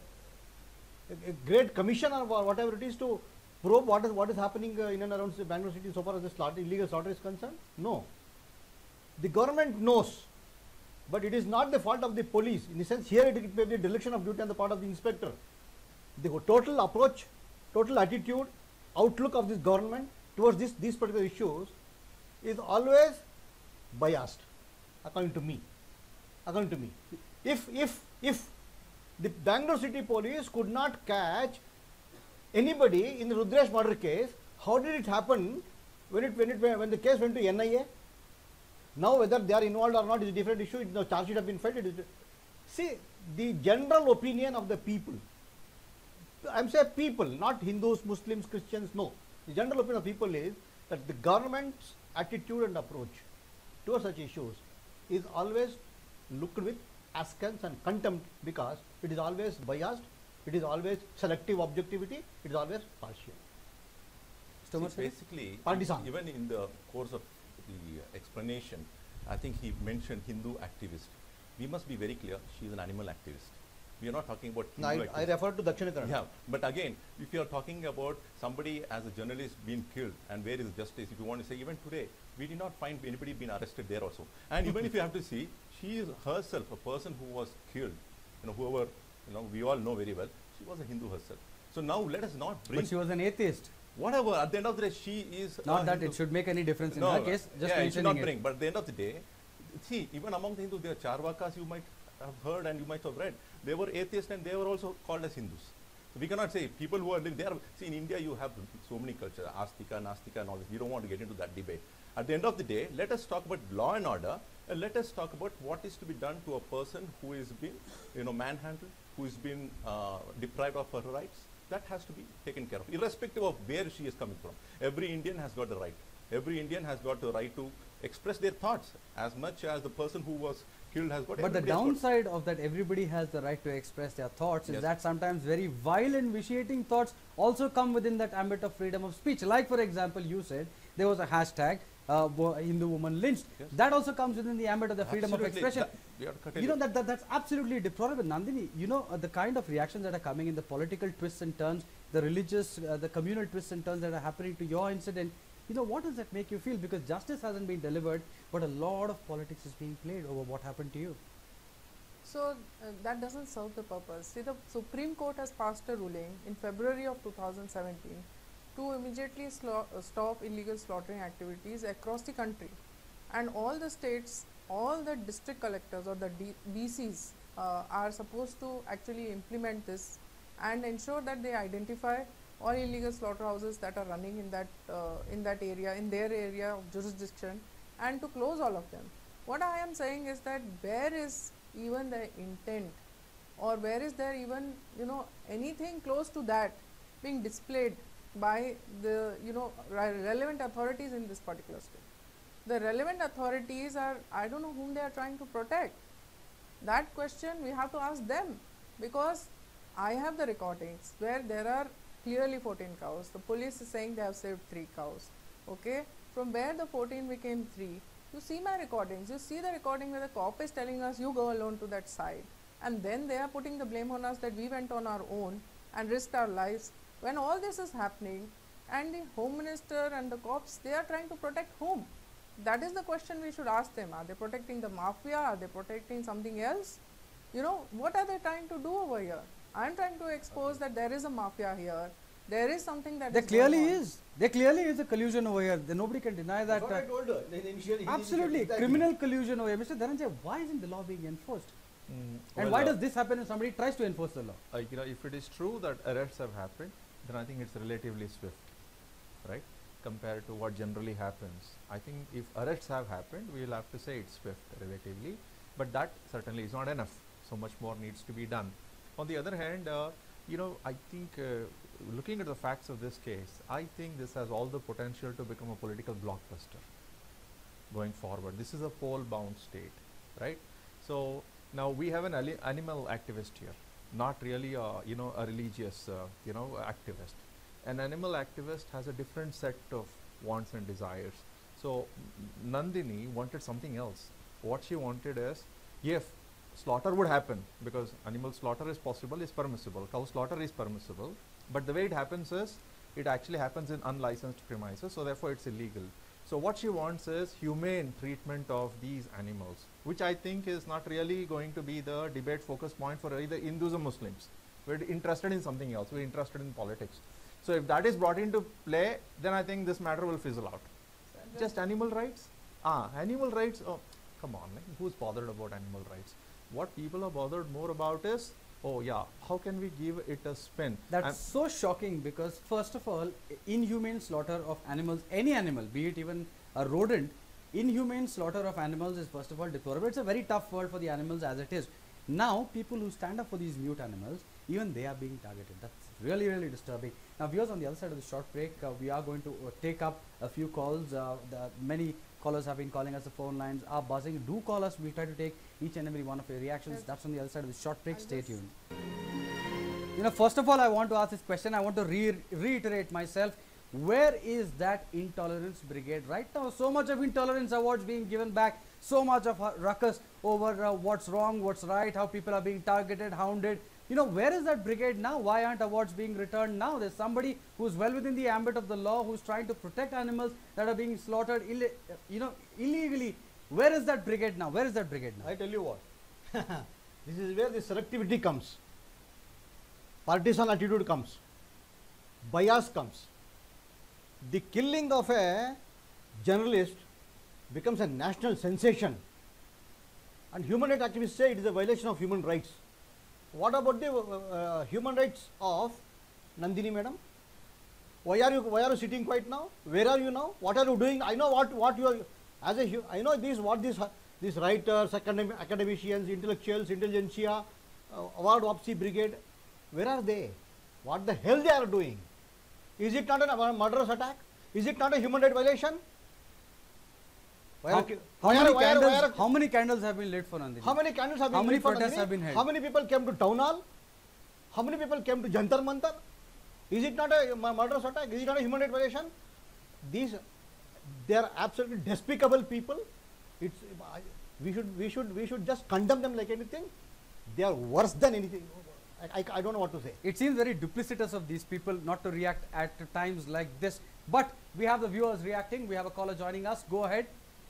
a, a great commission or wha- whatever it is to probe what is what is happening uh, in and around the Bangalore city so far as the slaughter, illegal slaughter is concerned? No. The government knows, but it is not the fault of the police. In the sense, here it, it may be a dereliction of duty on the part of the inspector. The total approach, total attitude, outlook of this government towards this, these particular issues is always biased, according to me. According to me, if if if the Bangalore city police could not catch anybody in the Rudresh murder case, how did it happen when it when it when the case went to N I A? Now whether they are involved or not is a different issue. It, no charge sheet have been filed. It is, see, the general opinion of the people. I am saying people, not Hindus, Muslims, Christians. No, the general opinion of people is that the government's attitude and approach towards such issues is always looked with askance and contempt, because it is always biased, it is always selective objectivity, it is always partial. See, Mr. Mercedes? basically, Partisan. even in the course of the uh, explanation, I think he mentioned Hindu activist. We must be very clear, she is an animal activist. We are not talking about No, Hindu I, I activist. refer to Dakshina Kannada. Yeah, but again, if you are talking about somebody as a journalist being killed, and where is justice, if you want to say, even today, we did not find anybody being arrested there also. And even if you have to see, she is herself a person who was killed, you know, whoever, you know, we all know very well, she was a Hindu herself. So now let us not bring, But she was an atheist. whatever, at the end of the day, she is Not a that Hindu. it should make any difference in No, her case, just yeah, it should mentioning not it. bring, but at the end of the day, see, even among the Hindus, there are Charvakas, you might have heard and you might have read, they were atheists and they were also called as Hindus. So we cannot say people who are living there. See, in India you have so many cultures, Astika, Nastika and all this. We don't want to get into that debate. At the end of the day, let us talk about law and order, and let us talk about what is to be done to a person who is been, you know, manhandled, who has been uh, deprived of her rights. That has to be taken care of, irrespective of where she is coming from. Every Indian has got the right. Every Indian has got the right to express their thoughts as much as the person who was killed has got. But the everybody has got- downside of that everybody has the right to express their thoughts is Yes. that sometimes very vile and vitiating thoughts also come within that ambit of freedom of speech. Like for example, you said there was a hashtag uh, wo- Hindu woman lynched. Yes. That also comes within the ambit of the freedom of Absolutely. expression. That- we have to cut it. You know that, that that's absolutely deplorable. Nandini, you know uh, the kind of reactions that are coming in, the political twists and turns, the religious, uh, the communal twists and turns that are happening to your incident. You know, what does that make you feel? Because justice hasn't been delivered, but a lot of politics is being played over what happened to you. So uh, that doesn't serve the purpose. See, the Supreme Court has passed a ruling in February of two thousand seventeen to immediately sla- uh, stop illegal slaughtering activities across the country, and all the states, all the district collectors or the D- B Cs uh, are supposed to actually implement this and ensure that they identify all illegal slaughterhouses that are running in that uh, in that area, in their area of jurisdiction, and to close all of them. What I am saying is that where is even the intent, or where is there even, you know, anything close to that being displayed by the, you know, re- relevant authorities in this particular state? The relevant authorities are, I don't know whom they are trying to protect. That question we have to ask them, because I have the recordings where there are clearly fourteen cows. The police is saying they have saved three cows. Okay, from where the fourteen became three. You see my recordings, you see the recording where the cop is telling us you go alone to that side, and then they are putting the blame on us that we went on our own and risked our lives. When all this is happening, and the Home Minister and the cops, they are trying to protect whom? That is the question we should ask them. Are they protecting the mafia? Are they protecting something else? You know, what are they trying to do over here? I am trying to expose that there is a mafia here. There is something that There is going clearly on. is. There clearly is a collusion over here. There, nobody can deny that. That's what uh, I told her. in the initial- in the absolutely, initial- criminal collusion over here. Mister Dhananjay, why isn't the law being enforced? Mm, And well, why uh, does this happen if somebody tries to enforce the law? uh, you know, if it is true that arrests have happened, then I think it's relatively swift, right? Compared to what generally happens. I think if arrests have happened, we will have to say it's swift relatively, but that certainly is not enough. So much more needs to be done. On the other hand, uh, you know, I think uh, looking at the facts of this case, I think this has all the potential to become a political blockbuster going forward. This is a poll-bound state, right? So now we have an ali- animal activist here, not really a, you know, a religious, uh, you know, activist. An animal activist has a different set of wants and desires. So Nandini wanted something else. What she wanted is, if slaughter would happen, because animal slaughter is possible, is permissible, cow slaughter is permissible, but the way it happens is, it actually happens in unlicensed premises, so therefore it's illegal. So what she wants is humane treatment of these animals, which I think is not really going to be the debate focus point for either Hindus or Muslims. We're interested in something else, we're interested in politics. So if that is brought into play, then I think this matter will fizzle out. Just animal rights? Ah, animal rights, oh, come on, like, who's bothered about animal rights? What people are bothered more about is, oh yeah, how can we give it a spin? That's And so shocking, because first of all, inhumane slaughter of animals, any animal, be it even a rodent, inhumane slaughter of animals is first of all deplorable. It's a very tough world for the animals as it is. Now, people who stand up for these mute animals, even they are being targeted. That's really, really disturbing. Now, viewers, on the other side of the short break, uh, we are going to uh, take up a few calls. Uh, the many callers have been calling us. The phone lines are buzzing. Do call us. We'll try to take each and every one of your reactions. Yes. That's on the other side of the short break. I'll Stay tuned. You know, first of all, I want to ask this question. I want to re reiterate myself. Where is that intolerance brigade right now? So much of intolerance awards being given back, so much of uh, ruckus over uh, what's wrong, what's right, how people are being targeted, hounded. You know, where is that brigade now? Why aren't awards being returned now? There's somebody who's well within the ambit of the law, who's trying to protect animals that are being slaughtered, Ill you know, illegally. Where is that brigade now? Where is that brigade now? I tell you what, this is where the selectivity comes, partisan attitude comes, bias comes. The killing of a journalist becomes a national sensation, and human rights activists say it is a violation of human rights. What about the uh, human rights of Nandini madam? Why are you why are you sitting quiet now? Where are you now? What are you doing? I know what what you are as a I know these what these these writers, academic, academicians, intellectuals, intelligentsia, uh, award Wapsi brigade. Where are they? What the hell they are doing? Is it not a murderous attack? Is it not a human rights violation? Why How, are, how, why many are, why are, candles, why are, how many candles have been lit for Nandini? how many candles have been How many lit for protests Nandini? have been held? How many people came to town hall? How many people came to Jantar Mantar? Is it not a murderous attack? Is it not a human rights violation? These, they are absolutely despicable people. It's we should we should we should just condemn them like anything. They are worse than anything. I, I, I don't know what to say. It seems very duplicitous of these people not to react at times like this. But we have the viewers reacting. We have a caller joining us. Go ahead.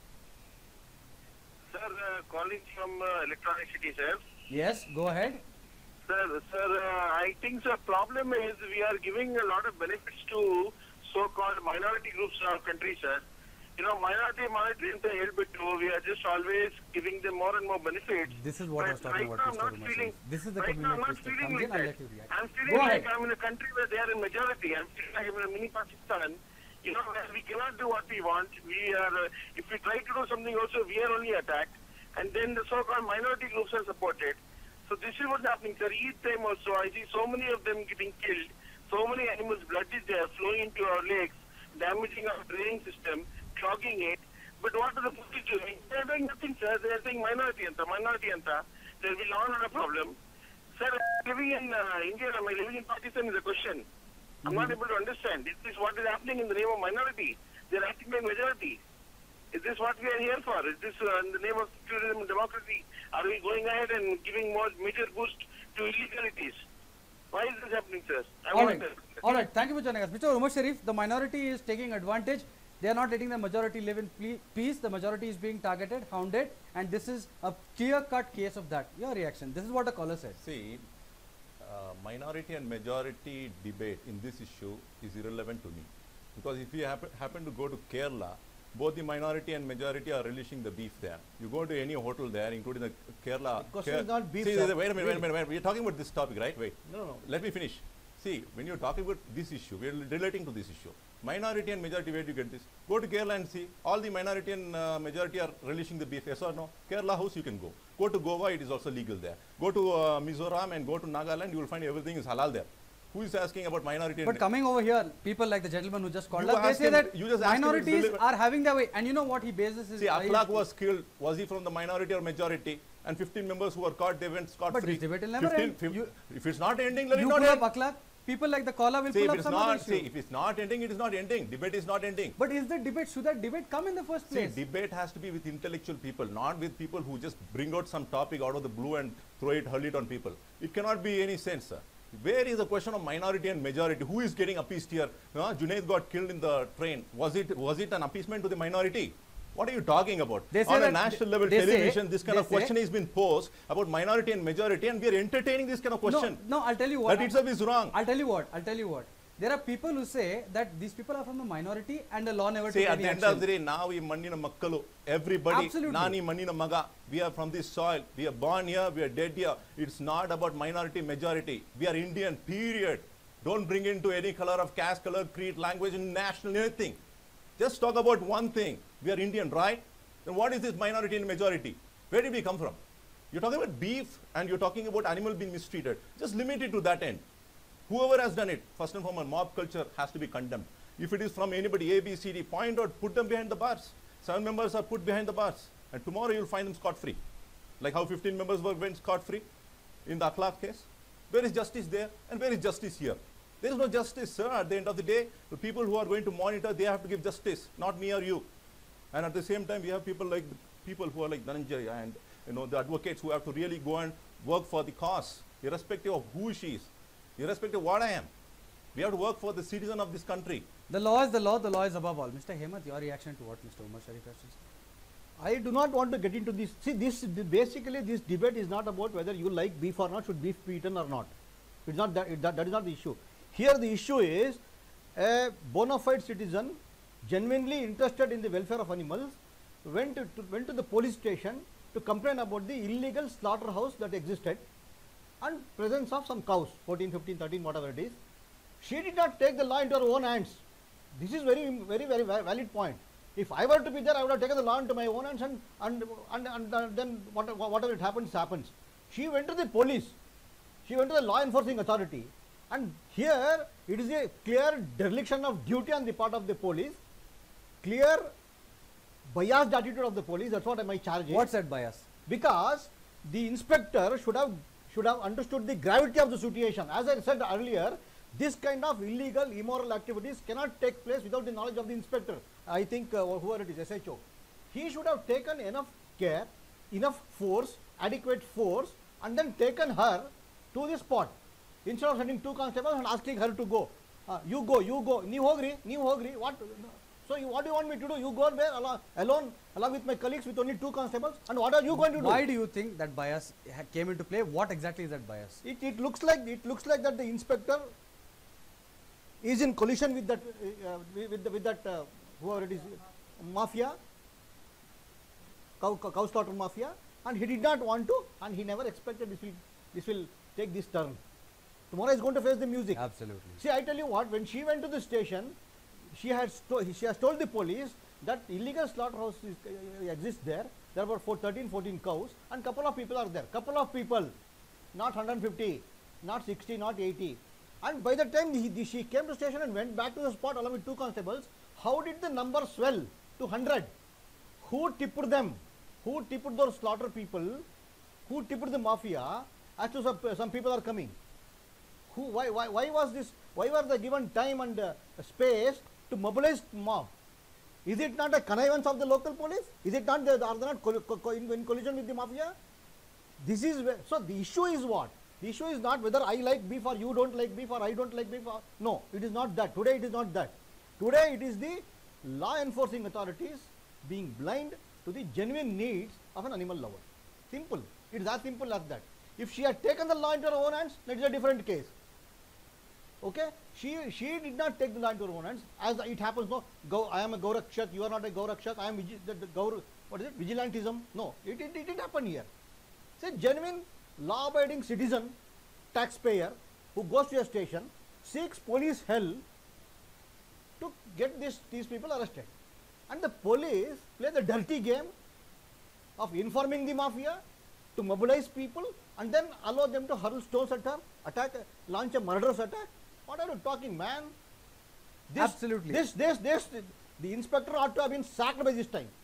Sir, uh, calling from uh, Electronic City, sir. Yes, go ahead. Sir, sir, uh, I think the problem is we are giving a lot of benefits to so-called minority groups in our country, sir. You know, minority, minority, we are just always giving them more and more benefits. This is what but I was talking right about. Now, I'm not feeling, this is the right now, I'm not community feeling comes like in, I'll that. let you react. I'm feeling Go like ahead. I'm in a country where they are in majority. I'm feeling like I'm in a mini Pakistan. You know, where we cannot do what we want. We are, uh, if we try to do something also, we are only attacked. And then the so-called minority groups are supported. So this is what's happening, sir. Each time also, I see so many of them getting killed. So many animals' blood is there, flowing into our lakes, damaging our draining system, clogging it. But what are the police doing? They are doing nothing, sir. They are saying minority anta, minority anta. There will be law and order problem. Sir, living in uh, India, am I living in Pakistan is a question. I'm not able to understand. Is this what is happening in the name of minority? They are acting by majority. Is this what we are here for? Is this uh, in the name of secularism and democracy? Are we going ahead and giving more major boost to illegalities? Why is this happening, sir? I All want right. to- All right. Thank you for joining us. Mister Umar Sharif, the minority is taking advantage. They are not letting the majority live in peace. The majority is being targeted, hounded, and this is a clear-cut case of that. Your reaction? This is what a caller said. See, uh, minority and majority debate in this issue is irrelevant to me. Because if you happen, happen to go to Kerala, both the minority and majority are relishing the beef there. You go to any hotel there, including the Kerala. The question is not beef, See, sir. wait a minute, wait a Really? minute, wait a minute. We're talking about this topic, right? Wait. No, no. Let me finish. See, when you're talking about this issue, we're relating to this issue. Minority and majority, where do you get this? Go to Kerala and see. All the minority and uh, majority are relishing the beef, yes or no? Kerala house, you can go. Go to Goa, it is also legal there. Go to uh, Mizoram and go to Nagaland, you will find everything is halal there. Who is asking about minority? But and coming over here, people like the gentleman who just called You us, they ask say him- that you just ask him if it's minorities relevant. are having their way. And you know what he bases his... See, uh, Akhlaq was killed. Was he from the minority or majority? And fifteen members who were caught, they went scot But free. this debate will never end. fifteen, You- if it's not ending, let it You not put up end. Akhlaq? people like the caller will See, pull if up it's some other not, see, issue. if it's not ending, it is not ending. Debate is not ending. But is the debate, should that debate come in the first See, place? debate has to be with intellectual people, not with people who just bring out some topic out of the blue and throw it, hurl it on people. It cannot be any sense, sir. Where is the question of minority and majority? Who is getting appeased here? Uh, Junaid got killed in the train. Was it was it an appeasement to the minority? What are you talking about? They say On a that national level they say- television, this kind they of say- question has been posed about minority and majority, and we are entertaining this kind of question. No, no, I'll tell you what. That itself is wrong. I'll tell you what. I'll tell you what. There are people who say that these people are from the minority and the law never See, took at any the end action. of the day, now we mannina makkalu, everybody, Absolutely. nani mannina maga, we are from this soil, we are born here, we are dead here. It's not about minority, majority. We are Indian, period. Don't bring into any color of caste, color, creed, language, and national, anything. Just talk about one thing. We are Indian, right? Then what is this minority and majority? Where did we come from? You're talking about beef and you're talking about animal being mistreated. Just limit it to that end. Whoever has done it, first and foremost, mob culture has to be condemned. If it is from anybody, A, B, C, D, point out, put them behind the bars. Seven members are put behind the bars. And tomorrow you'll find them scot-free. Like how fifteen members were went scot-free in the Akhlaq case. Where is justice there? And where is justice here? There is no justice, sir. At the end of the day, the people who are going to monitor, they have to give justice, not me or you. And at the same time, we have people like people who are like Dhananjay and you know the advocates who have to really go and work for the cause, irrespective of who she is, irrespective of what I am. We have to work for the citizen of this country. The law is the law, the law is above all. Mister Hemant, your reaction to what Mister Umar Sharif has to say? I do not want to get into this. See, this basically this debate is not about whether you like beef or not, should beef be eaten or not. It's not that, it, that, that is not the issue. Here the issue is a bona fide citizen, genuinely interested in the welfare of animals, went to, to, went to the police station to complain about the illegal slaughterhouse that existed and presence of some cows, fourteen, fifteen, thirteen, whatever it is. She did not take the law into her own hands. This is very, very, very valid point. If I were to be there, I would have taken the law into my own hands and, and, and, and, and then whatever, whatever it happens, happens. She went to the police. She went to the law enforcing authority. And here, it is a clear dereliction of duty on the part of the police, clear biased attitude of the police. That's what my charge is. What's that bias? Because the inspector should have should have understood the gravity of the situation. As I said earlier, this kind of illegal, immoral activities cannot take place without the knowledge of the inspector. I think uh, whoever it is, S H O. He should have taken enough care, enough force, adequate force, and then taken her to the spot. Instead of sending two constables and asking her to go. Uh, you go, you go. New hogri, new hogri. What? So you, what do you want me to do? You go there alone, alone, along with my colleagues with only two constables. And what are you going to do? Why do you think that bias ha- came into play? What exactly is that bias? It, it looks like it looks like that the inspector is in collision with that uh, with, the, with that uh, whoever it is, mafia, cow, cow slaughter mafia, and he did not want to, and he never expected this will this will take this turn. Tomorrow is going to face the music. Absolutely. See, I tell you what, when she went to the station, she has she has told the police that illegal slaughterhouse is, uh, exists there. There are about four, thirteen, fourteen cows, and couple of people are there. Couple of people, not one hundred fifty, not sixty, not eighty. And by the time he, the, she came to station and went back to the spot along with two constables, how did the number swell to one hundred? Who tipped them? Who tipped those slaughter people? Who tipped the mafia? As to some, some people are coming. Who? Why? Why? Why was this? Why were they given time and uh, space to mobilize mob? Is it not a connivance of the local police? Is it not? They, are they not co co in, in collision with the mafia? This is where, so the issue is what? The issue is not whether I like beef or you don't like beef or I don't like beef. Or, no, it is not that. Today it is not that. Today it is the law enforcing authorities being blind to the genuine needs of an animal lover. Simple. It is as simple as that. If she had taken the law into her own hands, that is a different case. Okay, she she did not take the law into her own hands. As it happens, no, go. I am a Gaurakshak. You are not a Gaurakshak. I am vigi the, the Gaur. What is it? Vigilantism? No, it it, it didn't happen here. It's a genuine, law-abiding citizen, taxpayer who goes to a station, seeks police help to get this these people arrested, and the police play the dirty game of informing the mafia to mobilize people and then allow them to hurl stones at her, attack, launch a murderous attack. What are you talking, man? This, Absolutely. This, this, this, the inspector ought to have been sacked by this time.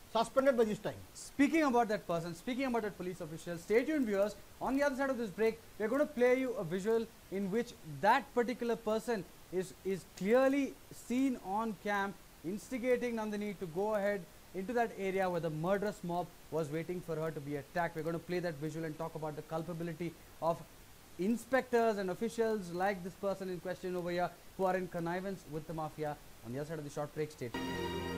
suspended by this time. Speaking about that person, speaking about that police official, stay tuned viewers. On the other side of this break, we are going to play you a visual in which that particular person is, is clearly seen on cam instigating Nandini to go ahead into that area where the murderous mob was waiting for her to be attacked. We're going to play that visual and talk about the culpability of inspectors and officials like this person in question over here who are in connivance with the mafia. On the other side of the short break, stay tuned.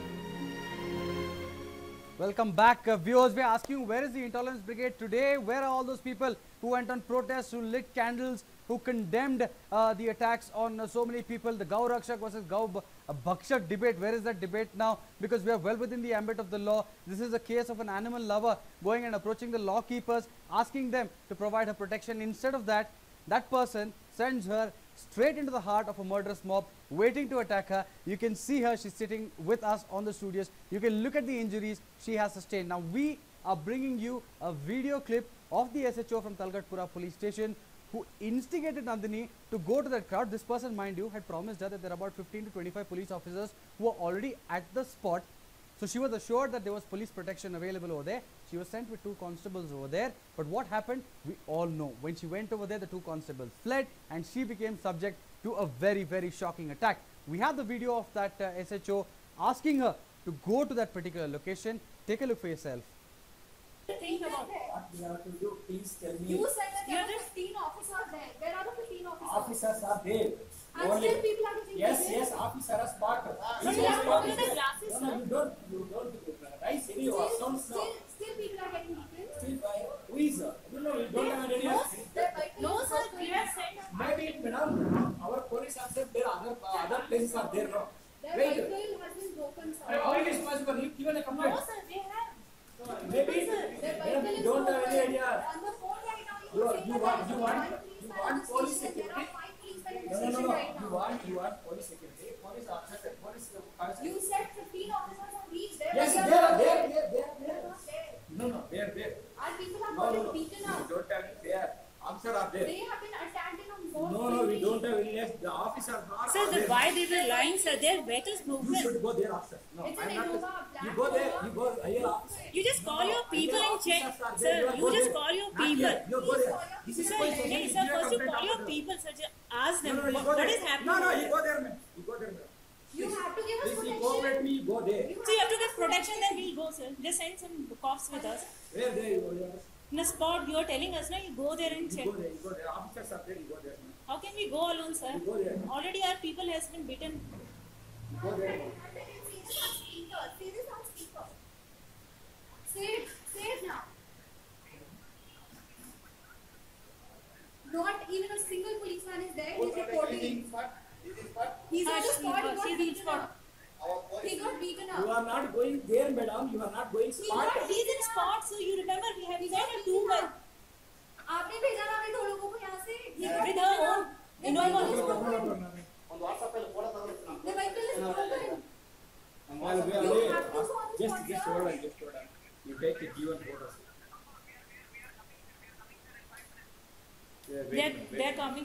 Welcome back, uh, viewers. We are asking, where is the Intolerance Brigade today? Where are all those people who went on protests, who lit candles, who condemned uh, the attacks on uh, so many people? The Gau Rakshak versus Gau uh, Bhakshak debate. Where is that debate now? Because we are well within the ambit of the law. This is a case of an animal lover going and approaching the law keepers, asking them to provide her protection. Instead of that, that person sends her straight into the heart of a murderous mob waiting to attack her. You can see her, she's sitting with us on the studios. You can look at the injuries she has sustained. Now we are bringing you a video clip of the S H O from Talgatpura police station who instigated Nandini to go to that crowd. This person, mind you, had promised her that there are about fifteen to twenty-five police officers who are already at the spot. So she was assured that there was police protection available over there. She was sent with two constables over there. But what happened, we all know. When she went over there, the two constables fled and she became subject to a very, very shocking attack. We have the video of that uh, S H O asking her to go to that particular location. Take a look for yourself. Think about what we have to do. Please tell me. You said that there are fifteen officers there. Where are the fifteen officers? Officers are there. And Only. still people are getting Yes, killed. yes, officer are spot. But you have broken the glasses, No, no, you don't, you don't raise any Still, sounds now. still, still people are getting killed. Still, uh, who is? uh, No, no, we don't have any. No, no, sir, we have sent Maybe, madam, our police officers there, other uh, other places are there. No. their Wait. vehicle has been broken, sir. How it is possible? You given a complaint. No, sir, they have. Maybe Their madam, vehicle you is don't have broken. any idea. On the phone right now, You, you, you say want, that you there want, are you five want policemen police at the station. There security. are five policemen at the No, no, no, station no. right You now. want, you want police security. Police officer, police officer. You said fifteen officers have reached there. Yes, but they are not there, there, there, They there. are not there. No, no, they are there. Our people have No, no, gotten no. beaten You up. don't have it there. Officer are there. They have been attacked in a more No, no, we don't have any less. The officer are not Sir, the, there. why they were lying, sir? Their vehicles You broken. should go there, officer. No, It's I'm an not. Innova, black You go there. Innova. You go higher officer. You just call your people Higher and check. officers are Sir, there. you go just there. call your Not people. here. You go there. This is Sir, police hey, station. sir, Give a first you complaint call your after that. people, sir. Just ask No, them no, you what, go what there. is happening. No, no, over you there. go there, man. You go there, man. You have to give us Please, you protection. cooperate me. Go there. So you have to get protection, then we'll go, sir. Just send some cops with us. Where there? You go there. In a spot, you are telling us, now you go there and You check. go there. You go there. Officers are there. You go there. man. How can we go alone, sir? You go there. Already our people has been beaten. You go there. See this on speaker. See this on speaker. Say it. Say it now. Not even a single policeman is there. He's reporting. He's at the spot. He got He's beaten spot. up. He got beaten You up. are not going there, madam. You are not going He spot. got, he's in spot, so you remember we have sent a two by आपने भेजा ना हमें दो लोगों को यहाँ से. He got with beaten her up. own The Innova. vehicle is broken. The vehicle is broken. While we are You away, have to go on the just, spot just here. hold on, just hold on. You take the given photos. Yeah, wait, They're, wait. they're coming.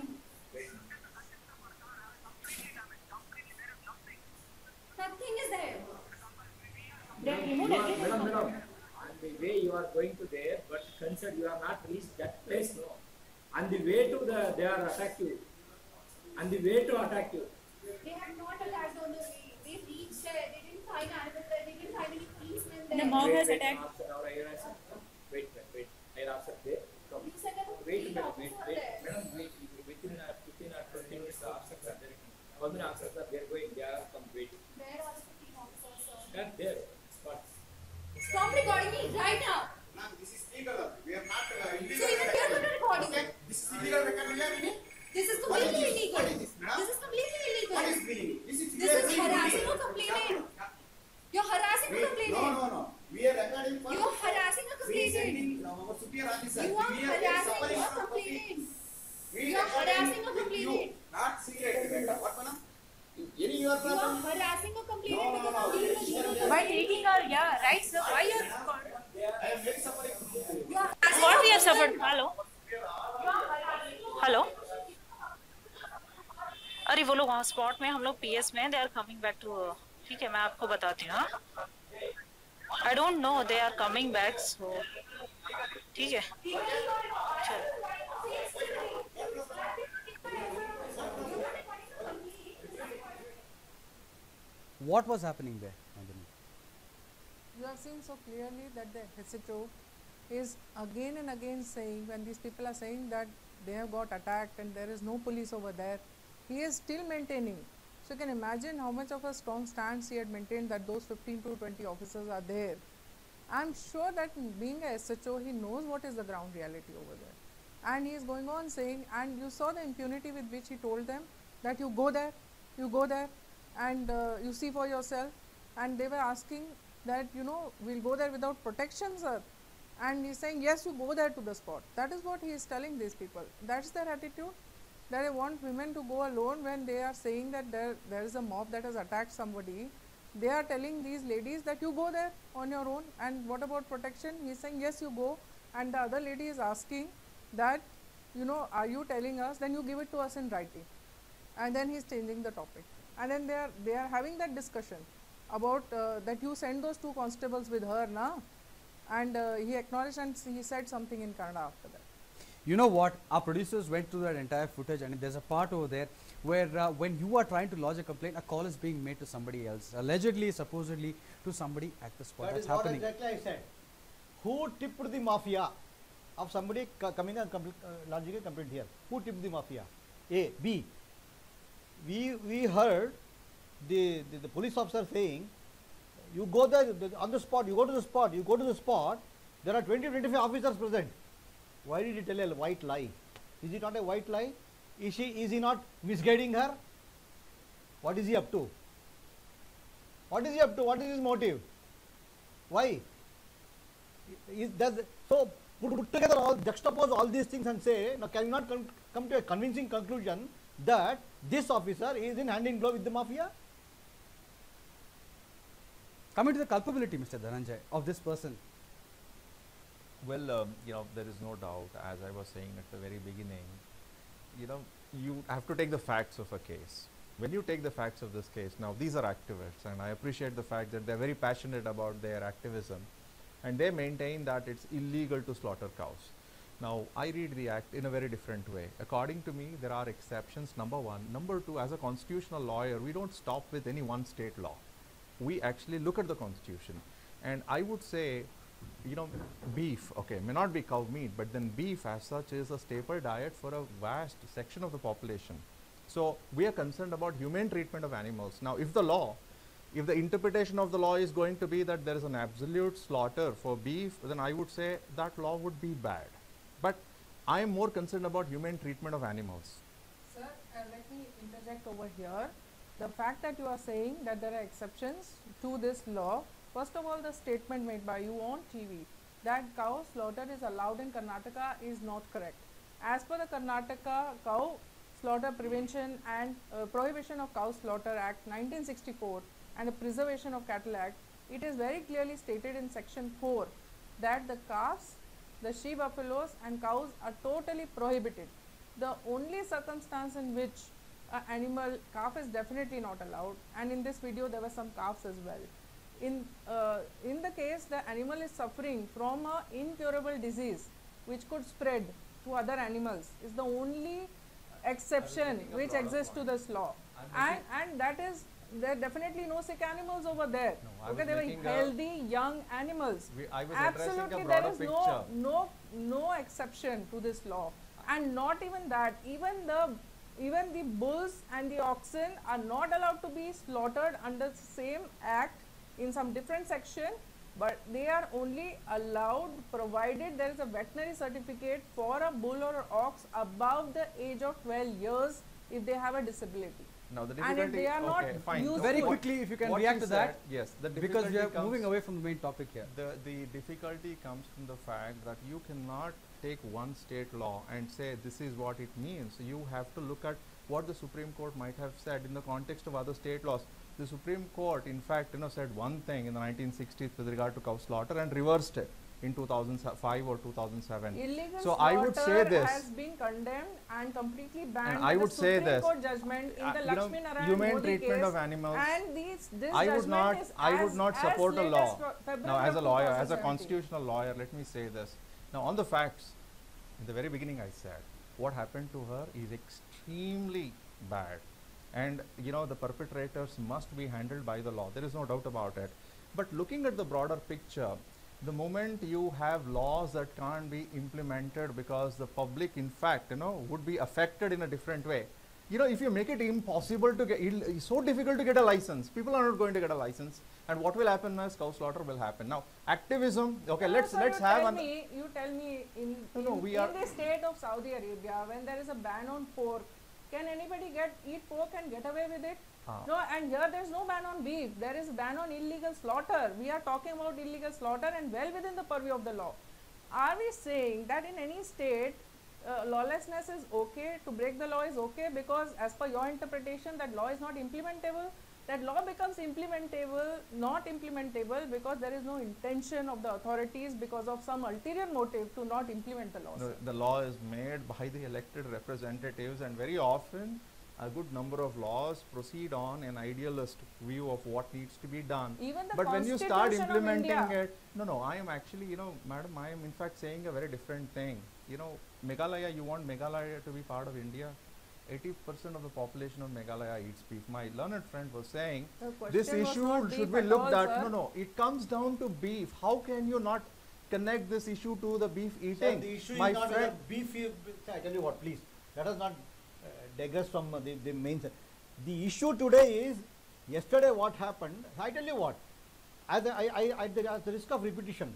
Nothing is there. They have You removed are, everything. madam, madam, on the way you are going to there, but consider you are not reached that place, no. On the way to the, they are attack you. On the way to attack you. They have not attacked on the way. They reached there. They didn't find animals there. They didn't find any policemen And the there. mob Wait, has wait, attacked. officer, our air officer. Wait, wait, wait. Air officer there. Come. You said there were Wait a fifteen minute, wait, officers wait. there. Madam, wait. Within a fifteen or twenty minutes, the officers are there. How many officers are there going? They are come wait. Where are the fifteen officers, sir? Not there. Spot. Stop recording me right now. Ma'am, this is legal. We are not uh, So illegal. even we are not recording Okay, it. this is illegal record. We are in it. This is What is completely this? illegal. What is this, madam? This is completely illegal. What is illegal? This is, This is harassing a complainant. You're harassing a Wait, complainant. no, no, no. We are recording for. You're harassing a We are complainant. sending our superior officer. You are We are harassing suffering a from complainant. We You are recording harassing a with you, complainant. not secret record. What, madam? Any your You are problem? harassing a complainant No, no, because no. I'm giving a We are- legal By complaint. taking our, yeah, right, sir. Why you I am very suffering from this. You are what we have suffered? Hello? Hello अरे वो लोग वहाँ spot में हम लोग PS में they are coming back to ठीक है मैं आपको बताती हूँ I don't don't know. They are coming back. So, ठीक है. चलो. What was happening there, Nandini? You have seen so clearly that the H H O is again and again saying, when these people are saying that they have got attacked and there is no police over there, he is still maintaining. So you can imagine how much of a strong stance he had maintained that those fifteen to twenty officers are there. I am sure that being a S H O, he knows what is the ground reality over there. And he is going on saying, and you saw the impunity with which he told them that you go there, you go there and uh, you see for yourself. And they were asking that, you know, we'll go there without protection, sir. And he's saying, yes, you go there to the spot. That is what he is telling these people. That's their attitude. That they want women to go alone when they are saying that there, there is a mob that has attacked somebody. They are telling these ladies that you go there on your own. And what about protection? He's saying, yes, you go. And the other lady is asking that, you know, are you telling us? Then you give it to us in writing. And then he's changing the topic. And then they are, they are having that discussion about uh, that you send those two constables with her, na? And uh, he acknowledged and he said something in Kannada after that. You know what? Our producers went through that entire footage, and there's a part over there where uh, when you are trying to lodge a complaint, a call is being made to somebody else, allegedly, supposedly to somebody at the spot. That That's is what happening. exactly I said. Who tipped the mafia of somebody co coming and compl uh, lodging a complaint here? Who tipped the mafia? A. B. We, we heard the, the, the police officer saying, you go there the, on the spot, you go to the spot, you go to the spot, there are twenty to twenty-five officers present. Why did he tell a white lie? Is it not a white lie? Is she, is he not misguiding her? What is he up to? What is he up to? What is his motive? Why? Is, does, so put, put together all, juxtapose all these things and say, now can you not come, come to a convincing conclusion that this officer is in hand in glove with the mafia? Coming to the culpability, Mister Dhananjay, of this person. Well, um, you know, there is no doubt, as I was saying at the very beginning, you know, you have to take the facts of a case. When you take the facts of this case, now these are activists, and I appreciate the fact that they're very passionate about their activism, and they maintain that it's illegal to slaughter cows. Now, I read the act in a very different way. According to me, there are exceptions, number one. Number two, as a constitutional lawyer, we don't stop with any one state law. We actually look at the constitution. And I would say, you know, beef, okay, may not be cow meat, but then beef as such is a staple diet for a vast section of the population. So we are concerned about humane treatment of animals. Now, if the law, if the interpretation of the law is going to be that there is an absolute slaughter for beef, then I would say that law would be bad. But I am more concerned about humane treatment of animals. Sir, uh, let me interject over here. The fact that you are saying that there are exceptions to this law, first of all, the statement made by you on T V that cow slaughter is allowed in Karnataka is not correct. As per the Karnataka Cow Slaughter Prevention and uh, Prohibition of Cow Slaughter Act nineteen sixty-four and the Preservation of Cattle Act, it is very clearly stated in section four that the calves, the she buffaloes and cows are totally prohibited. The only circumstance in which an animal, calf is definitely not allowed, and in this video there were some calves as well. In, uh, in the case the animal is suffering from a incurable disease which could spread to other animals is the only exception which exists to this law, and, and that is there are definitely no sick animals over there. No, Okay, they were healthy young animals. We, I was Absolutely, addressing a there broader is picture. no no no exception to this law, and not even that. Even the even the bulls and the oxen are not allowed to be slaughtered under the same act in some different section, but they are only allowed provided there is a veterinary certificate for a bull or ox above the age of twelve years if they have a disability. Now the And if difficulty, they are not okay, fine. useful- Very What- quickly, if you can what react you to that, said, yes, the because we difficulty are comes- moving away from the main topic here. The, the difficulty comes from the fact that you cannot take one state law and say this is what it means. You have to look at what the Supreme Court might have said in the context of other state laws. The Supreme Court, in fact, you know, said one thing in the nineteen sixties with regard to cow slaughter and reversed it. in two thousand five or two thousand seven. Illegal So I would say slaughter this. has been condemned and completely banned And by I the would say Supreme this, Court judgment in uh, the you know, Lakshmi Narayan humane Modi treatment case, of animals, and these, this I would judgment not, is I would as- not as support a late law. as Fe- Now, February as a of lawyer, as a two thousand seventeen. constitutional lawyer, let me say this. Now, on the facts, in the very beginning, I said what happened to her is extremely bad, and you know the perpetrators must be handled by the law. There is no doubt about it. But looking at the broader picture, the moment you have laws that can't be implemented because the public, in fact, you know, would be affected in a different way. You know, if you make it impossible to get, it'll- it's so difficult to get a license. People are not going to get a license, and what will happen is cow slaughter will happen. Now, activism. Okay, No, let's so let's you have tell an. me, you tell me in, No, no, in, we in are- the state of Saudi Arabia, when there is a ban on pork, can anybody get eat pork and get away with it? Ah. No, and here there is no ban on beef. There is ban on illegal slaughter. We are talking about illegal slaughter and well within the purview of the law. Are we saying that in any state uh, lawlessness is okay, to break the law is okay, because as per your interpretation that law is not implementable? That law becomes implementable, not implementable because there is no intention of the authorities because of some ulterior motive to not implement the law. No, sir. the law is made by the elected representatives, and very often a good number of laws proceed on an idealist view of what needs to be done. Even the But when you start Constitution of implementing India- it, no, no, I am actually, you know, madam, I am in fact saying a very different thing. You know, Meghalaya, you want Meghalaya to be part of India? eighty percent of the population of Meghalaya eats beef. My learned friend was saying The this question was issue not should beef be at looked all, at. sir. No, no, it comes down to beef. How can you not connect this issue to the beef Sir, eating? the issue My is not friend, whether beef. is- sir, I tell you what, please, let us not uh, digress from uh, the, the main. se- The issue today is yesterday what happened. I tell you what, as a, I, I, at, the, at the risk of repetition,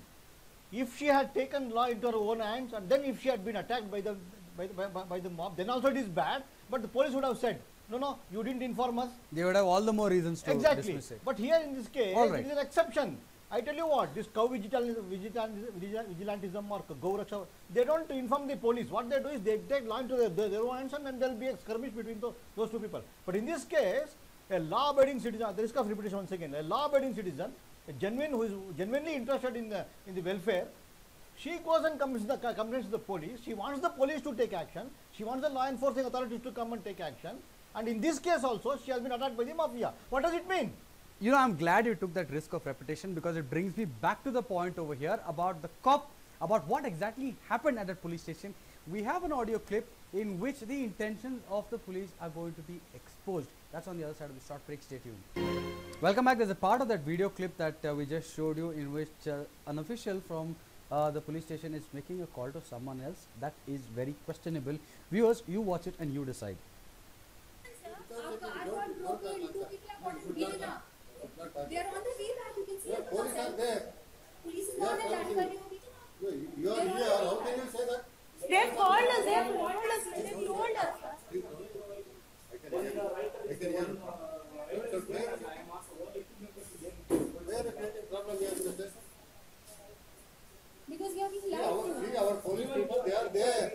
if she had taken law into her own hands, and then if she had been attacked by the by, the- by, by, by the mob, then also it is bad. But the police would have said, no, no, you didn't inform us. They would have all the more reasons to Exactly. dismiss it. But here in this case, All right. it is an exception. I tell you what, this cow vigilantism, vigilantism, vigilantism or go raksha, they don't inform the police. What they do is they take law into their, their, their own hands, and then there will be a skirmish between those, those two people. But in this case, a law-abiding citizen, at the risk of repetition once again, a law-abiding citizen, a genuine who is genuinely interested in the in the welfare, she goes and comes the complains to the police. She wants the police to take action. She wants the law enforcing authorities to come and take action. And in this case also, she has been attacked by the mafia. What does it mean? You know, I'm glad you took that risk of repetition, because it brings me back to the point over here about the cop, about what exactly happened at that police station. We have an audio clip in which the intentions of the police are going to be exposed. That's on the other side of the short break. Stay tuned. Welcome back. There's a part of that video clip that uh, we just showed you in which uh, an official from uh, the police station is making a call to someone else. That is very questionable. Viewers, you watch it and you decide. They are on the way back, you can see it. Police are there. Police is not in that area. You you are here. How can you say that? They have called us, they have called us, they have told us. I can hear. Where the problem here in the station? Because we are being See, lied our, to. see, our police people, they are there.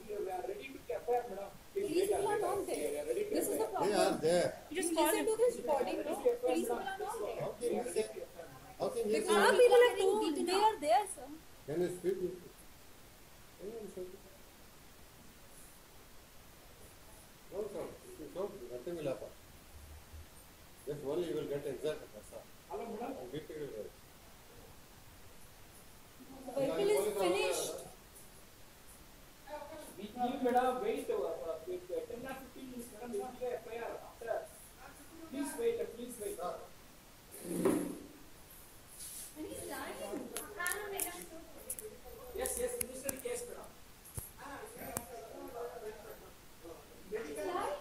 Police people are not there. This is the problem. They are there. You just listen to this recording, no? Police people are not there. How can you say? How can you Because say? our people are told they are there, sir. Can you speak? Can you speak? No, sir. So nothing will happen. Just only you will get exact answer. And B P will get. The vehicle is finished. You better wait uh, wait, uh, ten or fifteen minutes, madam, you will give a F I R after. Please wait, uh, please wait. And he's lying. Yes, yes, register the case, madam. He's lying.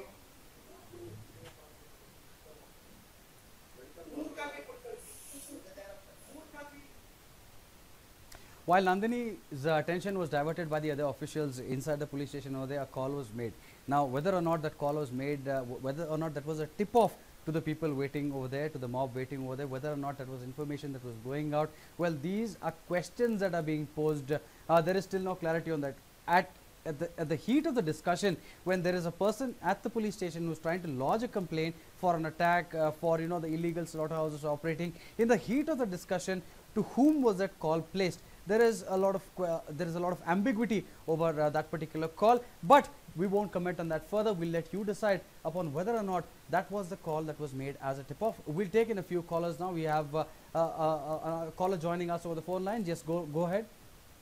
While Nandini's uh, attention was diverted by the other officials inside the police station over there, a call was made. Now, whether or not that call was made, uh, w- whether or not that was a tip-off to the people waiting over there, to the mob waiting over there, whether or not that was information that was going out, well, these are questions that are being posed. Uh, there is still no clarity on that. At At the, at the heat of the discussion, when there is a person at the police station who's trying to lodge a complaint for an attack, uh, for you know the illegal slaughterhouses operating, in the heat of the discussion, to whom was that call placed? there is a lot of uh, there is a lot of ambiguity over uh, that particular call, but we won't comment on that further. We'll let you decide upon whether or not that was the call that was made as a tip-off. We'll take in a few callers now. We have uh, uh, uh, a caller joining us over the phone line. Just go go ahead.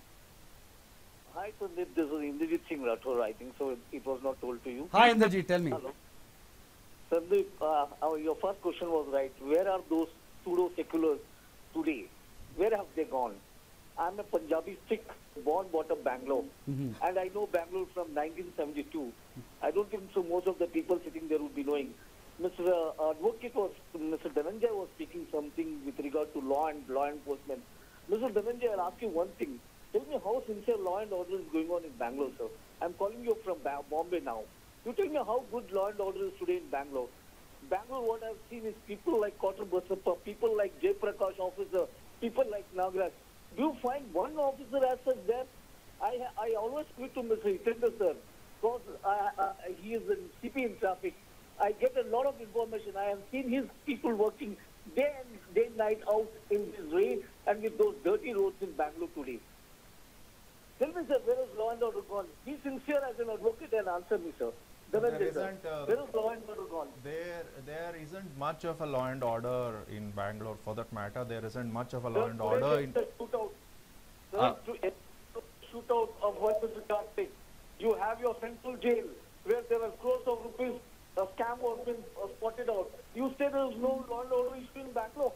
Hi Sandeep, this is Indrajit Singh Rathore. I think so. It was not told to you. Hi Indrajit, tell me. Hello. Sandeep, uh, uh, your first question was right. Where are those pseudo-seculars today? Where have they gone? I'm a Punjabi Sikh, born, brought up Bangalore. Mm-hmm. And I know Bangalore from nineteen seventy-two. I don't think so most of the people sitting there would be knowing. Mister Uh, Advocate was, Mister Dhananjay was speaking something with regard to law and law enforcement. Mister Dhananjay, I'll ask you one thing. Tell me how sincere law and order is going on in Bangalore, sir. I'm calling you from ba Bombay now. You tell me how good law and order is today in Bangalore. Bangalore, what I've seen is people like Kotter Basappa, people like Jay Prakash officer, people like Nagraj. Do you find one officer as such there? I I always speak to Mister Hitendra, sir, because uh, uh, he is in C P in traffic. I get a lot of information. I have seen his people working day and day and night out in this rain and with those dirty roads in Bangalore today. Tell me, sir, where is law and order gone? Be sincere as an advocate and answer me, sir. There Dhananjay, sir. isn't, uh, Where is law and order gone? There, there isn't much of a law and order in Bangalore. For that matter, there isn't much of a law Sir, and today order there in. is a shootout. Sir, Ah. to- a shootout of what Mister Karthik. You have your central jail where there were crores of rupees. A scam was been uh, spotted out. You say there is no law and order issue in Bangalore.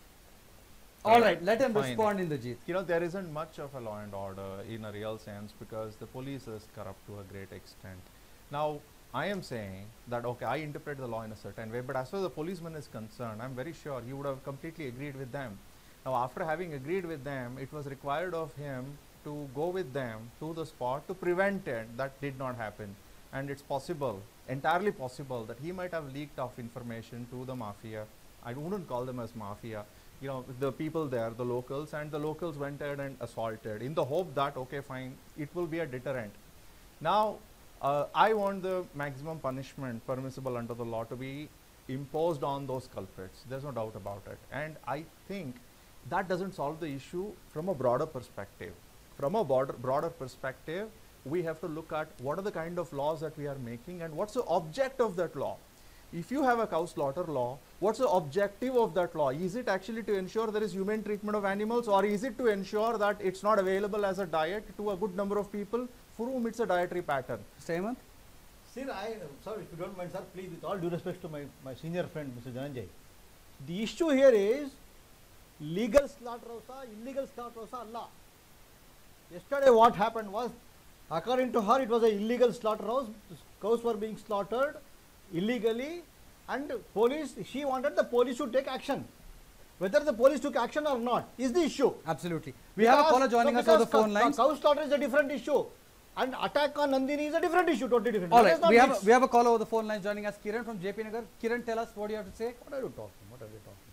All right, let him Fine. respond, Indrajit. You know, there isn't much of a law and order in a real sense because the police is corrupt to a great extent. Now, I am saying that, okay, I interpret the law in a certain way, but as far as the policeman is concerned, I'm very sure he would have completely agreed with them. Now, after having agreed with them, it was required of him to go with them to the spot to prevent it. That did not happen. And it's possible, entirely possible, that he might have leaked off information to the mafia. I wouldn't call them as mafia. You know, the people there, the locals, and the locals went ahead and assaulted in the hope that, okay, fine, it will be a deterrent. Now, uh, I want the maximum punishment permissible under the law to be imposed on those culprits. There's no doubt about it. And I think that doesn't solve the issue from a broader perspective. From a broader, broader perspective, we have to look at what are the kind of laws that we are making and what's the object of that law. If you have a cow slaughter law, what's the objective of that law? Is it actually to ensure there is humane treatment of animals, or is it to ensure that it's not available as a diet to a good number of people for whom it's a dietary pattern? Stayman? Sir, I, sorry, if you don't mind, sir, please, with all due respect to my, my senior friend, Mister Dhananjay, the issue here is legal slaughterhouse, illegal slaughterhouse, Allah. Yesterday what happened was, according to her, it was an illegal slaughterhouse. Cows were being slaughtered illegally, and police, she wanted the police to take action. Whether the police took action or not is the issue. Absolutely. We have a caller joining us on the phone lines. Cow slaughter is a different issue, and attack on Nandini is a different issue, totally different. All Let right, us not we have, mix. a, we have a caller over the phone line joining us, Kiran from J P Nagar. Kiran, tell us what you have to say. What are you talking? What are you talking?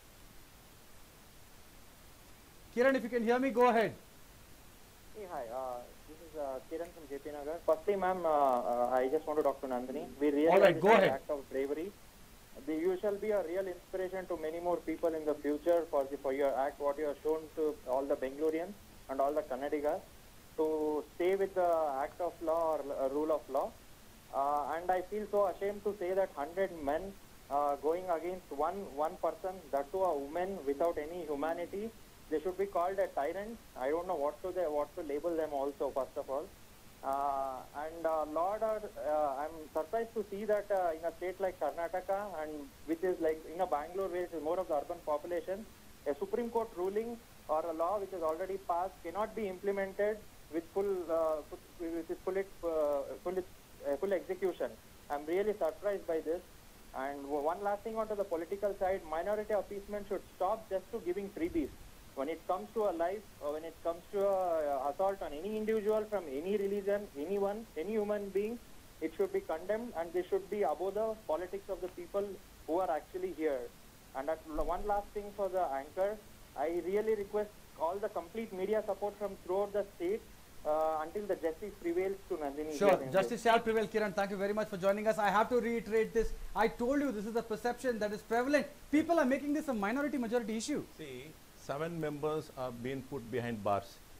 Kiran, if you can hear me, go ahead. Hey, hi. Uh, this is uh, Kiran from J P Nagar. Firstly, ma'am, uh, uh, I just want to talk to Nandini. We really All right, go appreciate ahead. the act of bravery. The, you shall be a real inspiration to many more people in the future for the, for your act, what you have shown to all the Bangaloreans and all the Kannadigas to stay with the act of law or uh, rule of law. Uh, and I feel so ashamed to say that one hundred men uh, going against one one person, that too a woman without any humanity. They should be called a tyrant. I don't know what to they, what to label them also, first of all. Uh, and uh, Lord, uh, I'm surprised to see that uh, in a state like Karnataka, and which is like in a Bangalore where it is more of the urban population, a Supreme Court ruling or a law which is already passed cannot be implemented with full uh, with its full uh, full, uh, full execution. I'm really surprised by this. And one last thing onto the political side, minority appeasement should stop just to giving freebies. When it comes to a life, or when it comes to a uh, assault on any individual from any religion, anyone, any human being, it should be condemned, and they should be above the politics of the people who are actually here. And that one last thing for the anchor, I really request all the complete media support from throughout the state uh, until the justice prevails to Nandini. Sure, justice shall prevail. Kiran, thank you very much for joining us. I have to reiterate this. I told you this is the perception that is prevalent. People are making this a minority majority issue. See, seven members are being put behind bars.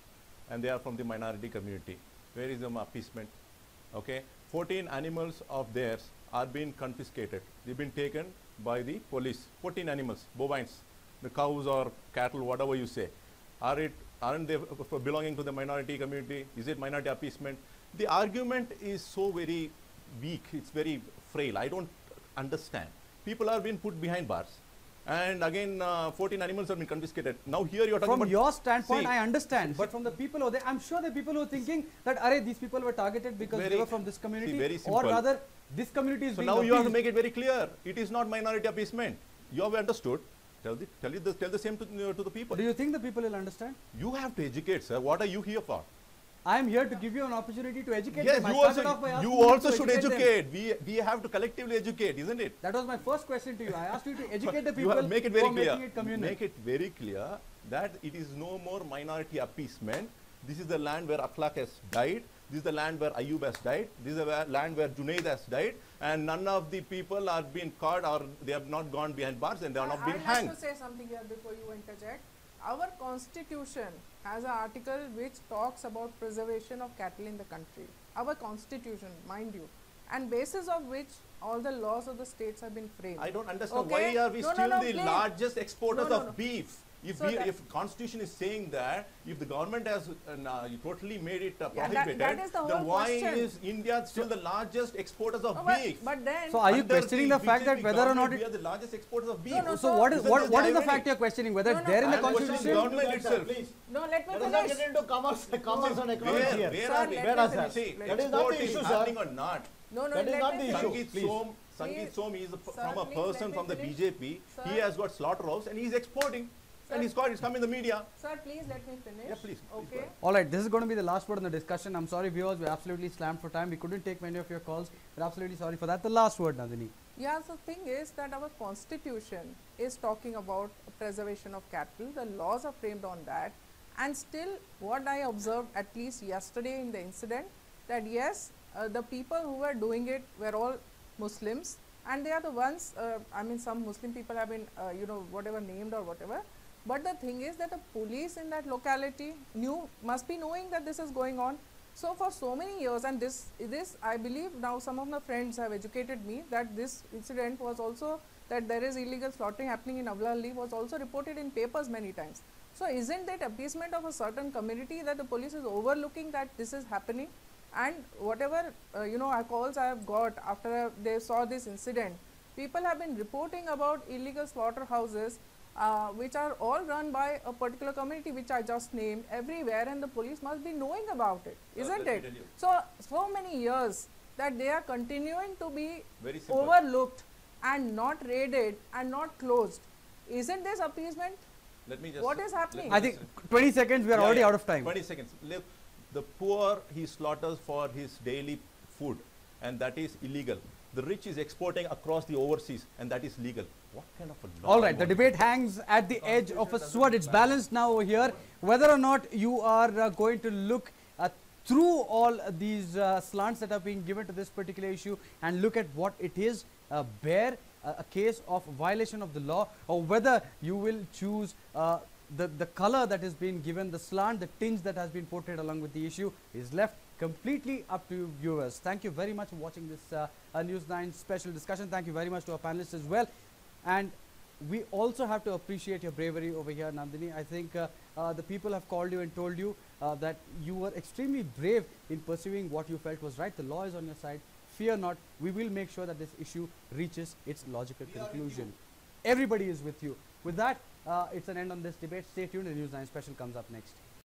and they are from the minority community. Where is the appeasement? Okay, fourteen animals of theirs are being confiscated. They've been taken by the police. fourteen animals, bovines, the cows or cattle, whatever you say. Are it, aren't they belonging to the minority community? Is it minority appeasement? The argument is so very weak, it's very frail. I don't understand. People are being put behind bars. And again, uh, fourteen animals have been confiscated. Now here you're talking From about... your standpoint, See, I understand. But from the people over there, I'm sure the people who are thinking that, array, these people were targeted because Very- they were from this community. see, very Or simple. rather, this community is So being now you have to appeased. make it very clear. It is not minority appeasement. You have understood. Tell the, tell, it the, tell the same to, uh, to the people. Do you think the people will understand? You have to educate, sir. What are you here for? I am here to give you an opportunity to educate Yes, them. I you started also, off by you asking you also to should educate them. educate. We, we have to collectively educate, isn't it? That was my first question to you. I asked you to educate the You people have, make it who very are clear. making it communal. Make it very clear that it is no more minority appeasement. This is the land where Akhlaq has died. This is the land where Ayub has died. This is the wa- land where Junaid has died. And none of the people are being caught, or they have not gone behind bars, and they are not I- being I'd hanged. like to say something here before you interject. Our constitution has an article which talks about preservation of cattle in the country. Our constitution, mind you, and basis of which all the laws of the states have been framed. I don't understand Okay? why are we No, no, still no, the please. largest exporters No, no, of no. beef? If, So we, that- if constitution is saying that, if the government has uh, uh, totally made it uh, Yeah, that- prohibited, that is the then whole why question. is India still the largest exporters of No, but- beef? but then- So are you Under questioning the fact that B J P whether or not government, it- we are the largest exporters of beef? No, no, So so- what is Isn't what, this what is the ironic? fact you're questioning? Whether No, it's no, there in the I am questioning constitution? government itself. No, let me Let us not finish. get into commerce, commerce and economics Where, here. where Sir, are we? let Where me are finish. See, Let That me is not the export issue, is sir. happening or not? No, no, That is let not me the issue. finish. Sangeet Please. Som, Sangeet Please. Som is a, p- Sir, from a please person let me from the B finish. J P. Sir. He has got slaughterhouse and he's exporting. Sir. And he's got, it's come in the media. Sir, please let me finish. Yeah, please, please go Okay. ahead. All right, this is going to be the last word in the discussion. I'm sorry, viewers, we're absolutely slammed for time. We couldn't take many of your calls. We're absolutely sorry for that. The last word, Nandini. Yeah, so thing is that our constitution is talking about preservation of cattle. The laws are framed on that. And still, what I observed at least yesterday in the incident, that yes, uh, the people who were doing it were all Muslims, and they are the ones, uh, I mean, some Muslim people have been, uh, you know, whatever named or whatever. But the thing is that the police in that locality knew, must be knowing that this is going on. So for so many years, and this, this I believe now some of my friends have educated me that this incident was also, that there is illegal slaughtering happening in Avlali was also reported in papers many times. So isn't that appeasement of a certain community that the police is overlooking that this is happening? And whatever, uh, you know, calls I have got after uh, they saw this incident, people have been reporting about illegal slaughterhouses uh, which are all run by a particular community which I just named everywhere, and the police must be knowing about it, isn't let me it? tell you. So, so many years that they are continuing to be Very simple. overlooked and not raided and not closed. Isn't this appeasement? Let me just. What is let happening? me I think just- twenty seconds, we are Yeah, already yeah. out of time. twenty seconds. Look, the poor he slaughters for his daily food, and that is illegal. The rich is exporting across the overseas, and that is legal. What kind of a law? All right, you the want? debate hangs at the edge of a sword. It's balanced now over here. Whether or not you are uh, going to look uh, through all uh, these uh, slants that are being given to this particular issue and look at what it is, uh, bear uh, a case of violation of the law, or whether you will choose uh, the, the color that is being given, the slant, the tinge that has been portrayed along with the issue, is left completely up to you viewers. Thank you very much for watching this uh, uh, News nine special discussion. Thank you very much to our panelists as well. And we also have to appreciate your bravery over here, Nandini. I think uh, uh, the people have called you and told you uh, that you were extremely brave in pursuing what you felt was right. The law is on your side. Fear not. We will make sure that this issue reaches its logical conclusion. Everybody is with you. With that, uh, it's an end on this debate. Stay tuned. The News nine special comes up next.